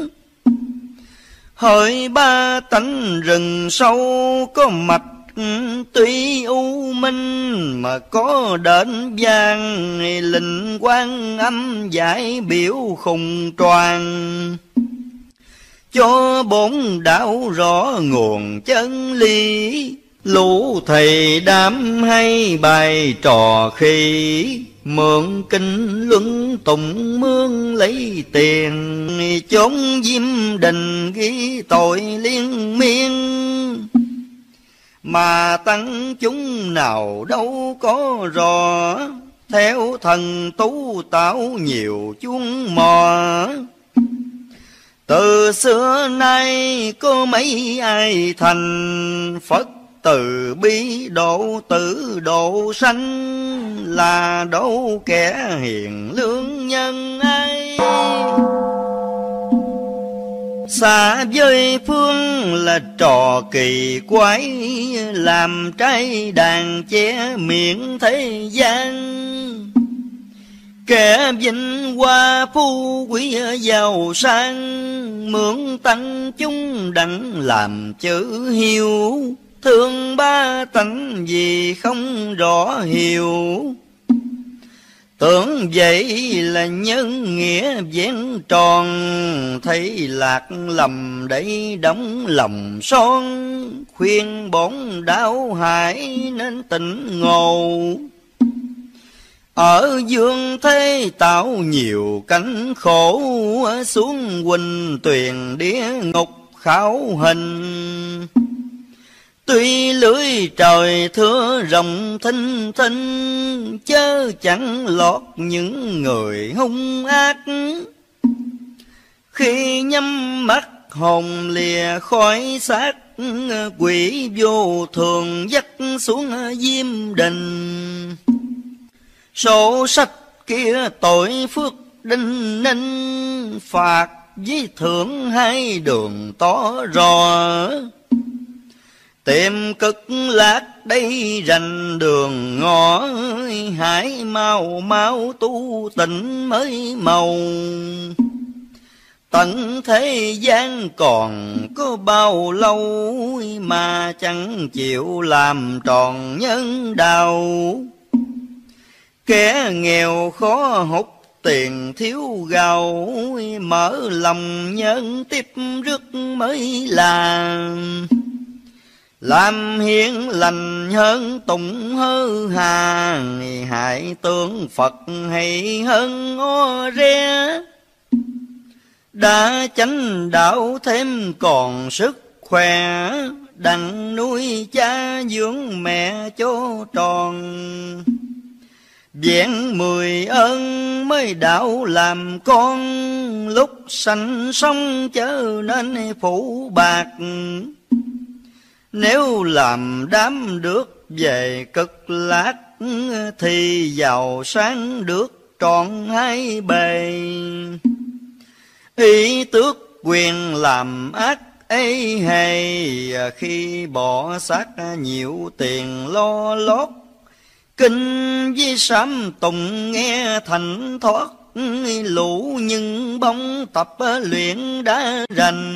hỡi ba tánh rừng sâu có mạch. Tuy u minh mà có đền vàng, linh quan âm giải biểu khùng tròn. Cho bốn đạo rõ nguồn chân lý, lũ thầy đám hay bài trò khi. Mượn kinh luân tụng mương lấy tiền, chốn diêm đình ghi tội liên miên. Mà tăng chúng nào đâu có rõ, theo thần tú tạo nhiều chuông mò. Từ xưa nay có mấy ai thành, Phật từ bi độ tử độ sanh, là đâu kẻ hiền lương nhân ai. Xa với phương là trò kỳ quái, làm trái đàn che miệng thế gian. Kẻ vinh hoa phú quý giàu sang, mượn tăng chúng đặng làm chữ hiếu. Thương ba tánh gì không rõ hiểu, tưởng vậy là nhân nghĩa vẹn tròn. Thấy lạc lầm để đóng lòng son, khuyên bổn đạo hãy nên tỉnh ngộ. Ở dương thế tạo nhiều cánh khổ, xuống huỳnh tuyền địa ngục khảo hình. Tuy lưới trời thưa rộng thinh thinh, chớ chẳng lọt những người hung ác. Khi nhắm mắt hồn lìa khỏi xác, quỷ vô thường dắt xuống diêm đình. Sổ sách kia tội phước đinh ninh, phạt với thưởng hai đường tỏ rõ. Tìm cực lạc đây rành đường ngõ, hãy mau mau tu tịnh mới màu. Tận thế gian còn có bao lâu, mà chẳng chịu làm tròn nhân đạo. Kẻ nghèo khó hút tiền thiếu gạo, mở lòng nhân tiếp rước mới làm. Làm hiền lành hơn tụng hơ hà, hại tướng Phật hay hơn o re. Đã chánh đạo thêm còn sức khỏe, đặng nuôi cha dưỡng mẹ cho tròn. Vẹn mười ơn mới đạo làm con, lúc sanh sống chớ nên phủ bạc. Nếu làm đám được về cực lạc, thì giàu sáng được trọn hai bề. Ý tước quyền làm ác ê hề, khi bỏ xác nhiều tiền lo lót. Kinh với sám tùng nghe thành thoát, lũ nhưng bóng tập luyện đã rành.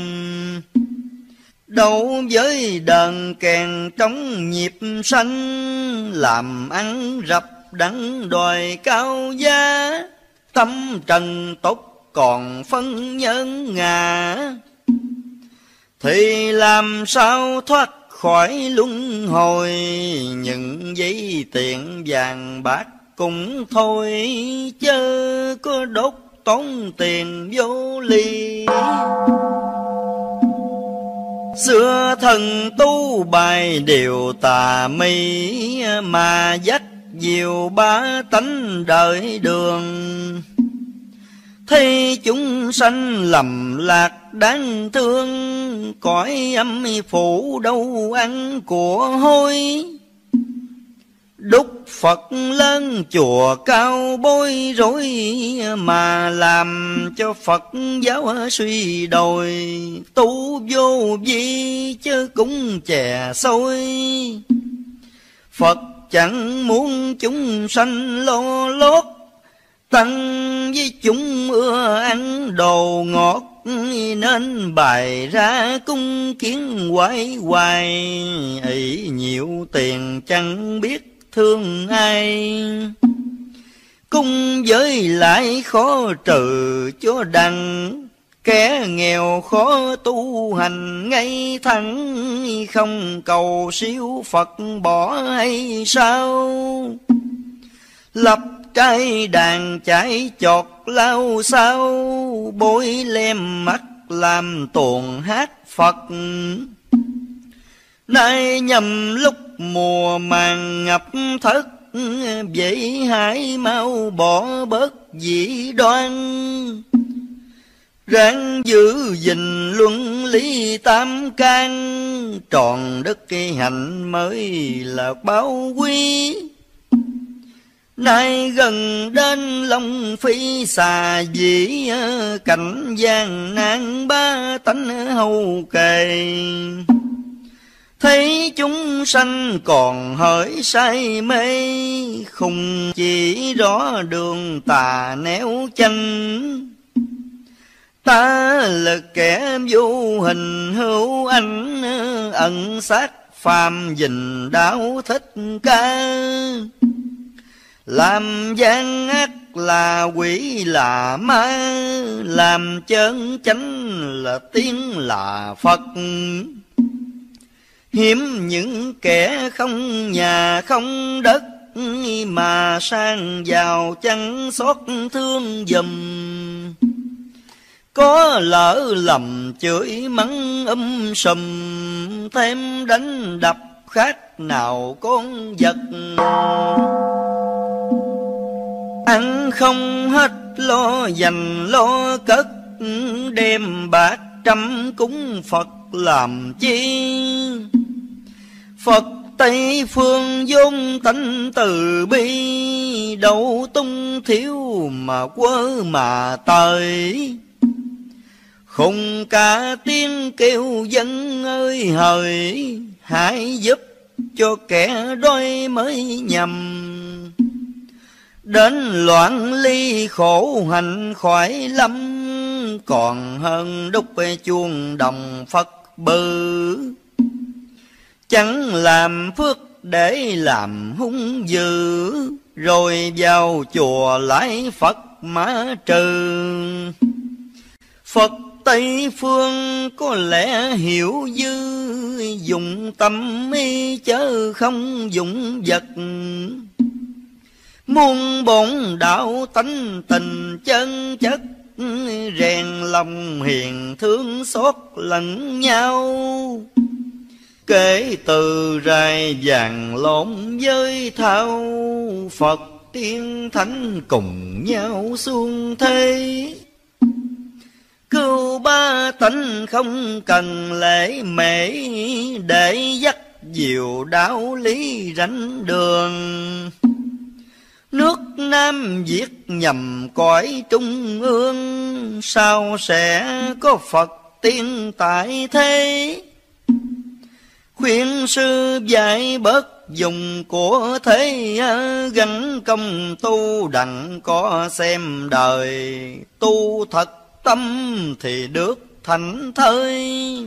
Đâu với đờn kèn trong nhịp sanh, làm ăn rập đắng đòi cao giá. Tâm trần tốt còn phân nhân ngà, thì làm sao thoát khỏi luân hồi. Những giấy tiền vàng bạc cũng thôi, chớ có đốt tốn tiền vô lý. Xưa thần tu bài điều tà mị, mà dắt diều ba tánh đời đường. Thấy chúng sanh lầm lạc đáng thương, cõi âm phủ đâu ăn của hôi. Đúc Phật lớn chùa cao bối rối, mà làm cho Phật giáo suy đồi. Tu vô vi chứ cũng chè xôi, Phật chẳng muốn chúng sanh lo lót. Tăng với chúng ưa ăn đồ ngọt, nên bày ra cung kiến hoài hoài. Ấy nhiều tiền chẳng biết thương ai, cung giới lại khó trừ cho đặng. Kẻ nghèo khó tu hành ngay thẳng, không cầu siêu Phật bỏ hay sao? Lập trái đàn chạy chọt lao sao, bôi lem mắt làm tuồng hát Phật. Nay nhầm lúc mùa màng ngập thất, vậy hãy mau bỏ bớt dị đoan. Ráng giữ gìn luân lý tam can, tròn đất cây hạnh mới là báo quý. Nay gần đến Long Phi xà dĩ, cảnh gian nan ba tánh hầu kề. Thấy chúng sanh còn hỡi say mê, không chỉ rõ đường tà néo chanh. Ta là kẻ vô hình hữu ảnh, ẩn sát phàm dình đạo thích ca. Làm gian ác là quỷ là ma, làm chân chánh là tiếng là Phật. Hiếm những kẻ không nhà không đất, mà sang giàu chẳng xót thương giùm. Có lỡ lầm chửi mắng um sùm, thêm đánh đập khác nào con vật. Ăn không hết lo dành lo cất, đem bạc trăm cúng Phật làm chi? Phật Tây phương vốn tánh từ bi, đâu tung thiếu mà quơ mà tới. Khùng cả tiếng kêu dân ơi hời, hãy giúp cho kẻ đói mới nhầm. Đến loạn ly khổ hạnh khỏi lắm, còn hơn đúc chuông đồng Phật bự. Chẳng làm phước để làm hung dữ, rồi vào chùa lại Phật mã trừ. Phật Tây phương có lẽ hiểu dư, dùng tâm ý chớ không dùng vật. Muôn bổn đạo tánh tình chân chất, rèn lòng hiền thương xót lẫn nhau. Kể từ rài vàng lộn với thao, Phật tiên thánh cùng nhau xuông thế. Cứu ba tánh không cần lễ mễ, để dắt diệu đạo lý rảnh đường. Nước Nam Việt nhằm cõi trung ương, sao sẽ có Phật tiên tại thế? Khuyên sư dạy bớt dùng của thế, gắn công tu đặng có xem đời. Tu thật tâm thì được thành thơi,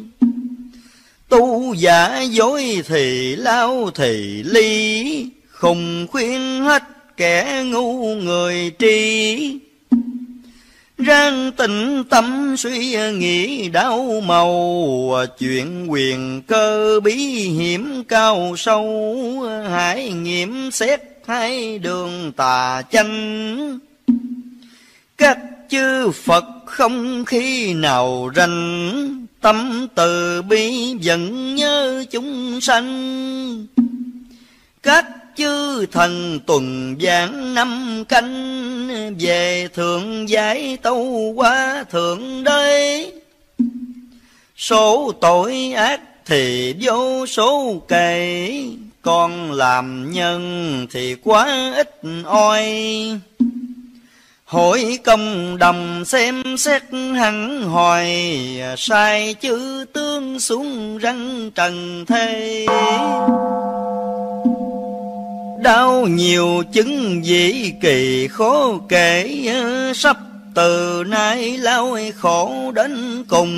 tu giả dối thì lao thì ly. Khùng khuyên hết kẻ ngu người tri, ráng tĩnh tâm suy nghĩ đau màu. Chuyện quyền cơ bí hiểm cao sâu, hãy nghiệm xét hai đường tà chánh. Các chư Phật không khi nào rành, tâm từ bi vẫn nhớ chúng sanh. Các chư thần tuần giảng năm canh, về thượng giải tâu qua thượng đế. Số tội ác thì vô số kể, con làm nhân thì quá ít oi. Hội công đồng xem xét hẳn hoài, sai chữ tướng xuống răng trần thế. Đau nhiều chứng dĩ kỳ khó kể, sắp từ nay lao khổ đến cùng.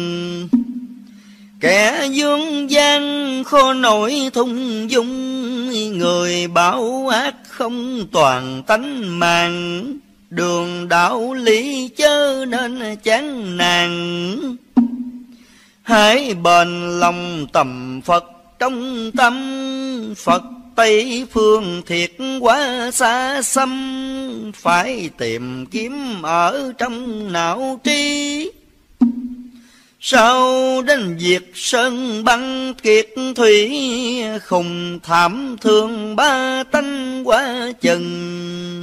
Kẻ dương gian khó nổi thung dung, người bảo ác không toàn tánh màng. Đường đạo lý chớ nên chán nản, hãy bền lòng tầm Phật trong tâm. Phật Tây phương thiệt quá xa xăm, phải tìm kiếm ở trong não trí. Sau đến việc sơn băng kiệt thủy, khùng thảm thương ba tánh quá chừng.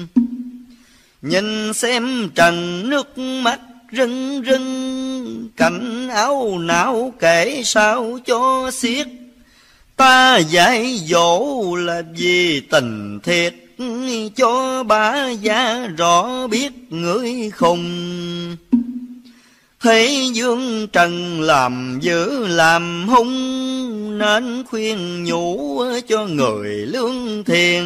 Nhìn xem trần nước mắt rưng rưng, cảnh áo não kể sao cho xiết. Ta dạy dỗ là vì tình thiệt, cho bá gia rõ biết người khùng. Thế dương trần làm dữ làm hung, nên khuyên nhủ cho người lương thiền.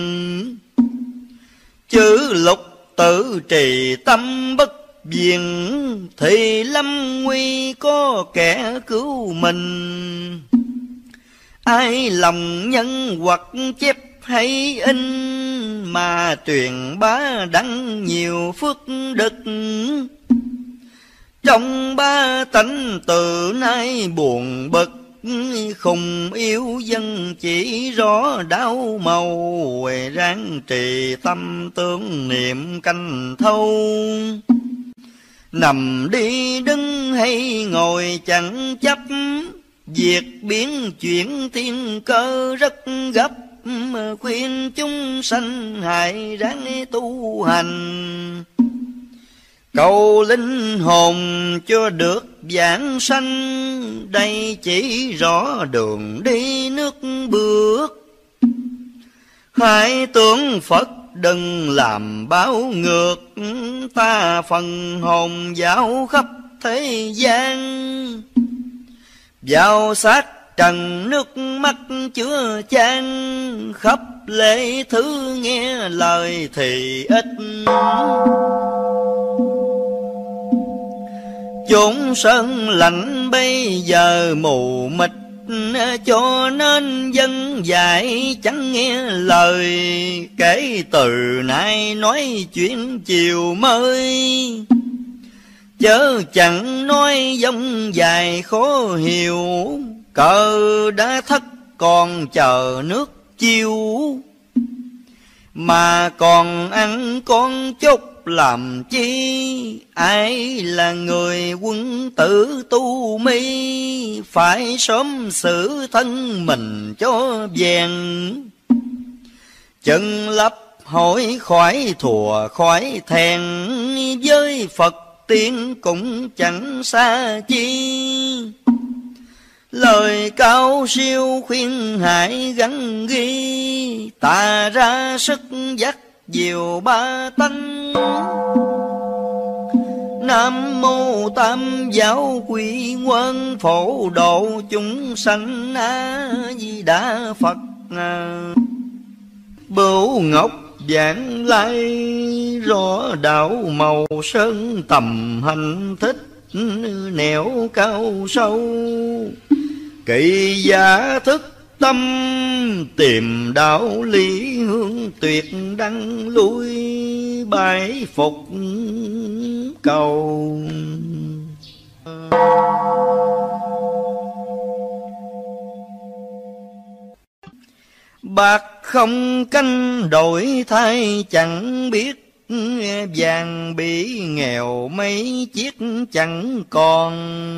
Chữ lục tự trì tâm bất viền, thì lâm nguy có kẻ cứu mình. Ai lòng nhân hoặc chép hay in, mà truyền bá đăng nhiều phước đức. Trong ba tánh từ nay buồn bực, khùng yêu dân chỉ rõ đau màu. Ráng trì tâm tương niệm canh thâu, nằm đi đứng hay ngồi chẳng chấp. Việc biến chuyển thiên cơ rất gấp, khuyên chúng sanh hãy ráng tu hành. Cầu linh hồn cho được vãng sanh, đây chỉ rõ đường đi nước bước. Hãy tưởng Phật đừng làm báo ngược, ta phần hồn dạo khắp thế gian. Vào sát trần nước mắt chứa chan, khắp lễ thứ nghe lời thì ít. Chốn sơn lạnh bây giờ mù mịt, cho nên dân dạy chẳng nghe lời. Kể từ nay nói chuyện chiều mới, chớ chẳng nói dông dài khó hiểu. Cờ đã thất còn chờ nước chiêu, mà còn ăn con chốt làm chi. Ai là người quân tử tu mi, phải sớm xử thân mình cho vẹn. Chân lấp hỏi khỏi thùa khỏi thèn, với Phật tiên cũng chẳng xa chi. Lời cao siêu khuyên hãy gắn ghi, ta ra sức dắt diệu ba tánh. Nam mô Tam Giáo Quy Nguyên, phổ độ chúng sanh A Di Đà Phật. Bửu ngọc giảng lai, rõ đạo màu sơn tầm hành thích. Nẻo cao sâu kỳ giả thức tâm, tìm đạo lý hướng tuyệt đăng lui. Bái phục cầu. Bạc không canh đổi thay chẳng biết, vàng bị nghèo mấy chiếc chẳng còn.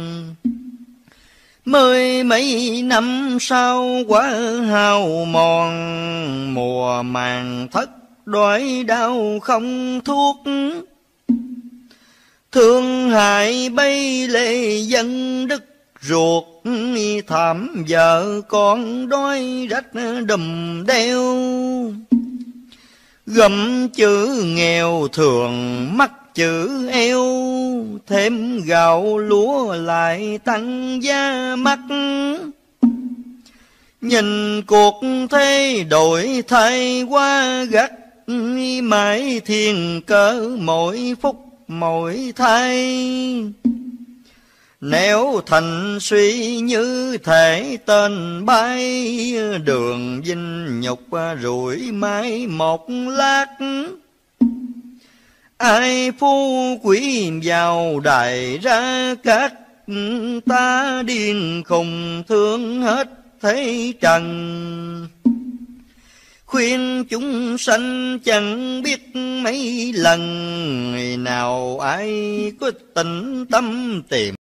Mười mấy năm sau quá hao mòn, mùa màng thất đói đau không thuốc. Thương hại bây lệ dân đức ruột thảm vợ con đói rách đùm đeo. Gầm chữ nghèo thường mắc chữ eo, thêm gạo lúa lại tăng giá mắc. Nhìn cuộc thế đổi thay quá gắt, mãi thiên cỡ mỗi phút mỗi thay. Nếu thành suy như thể tên bay, đường vinh nhục rủi mãi một lát. Ai phú quý vào đài ra cát, ta điên khùng thương hết thế trần. Khuyên chúng sanh chẳng biết mấy lần, nào ai có tĩnh tâm tìm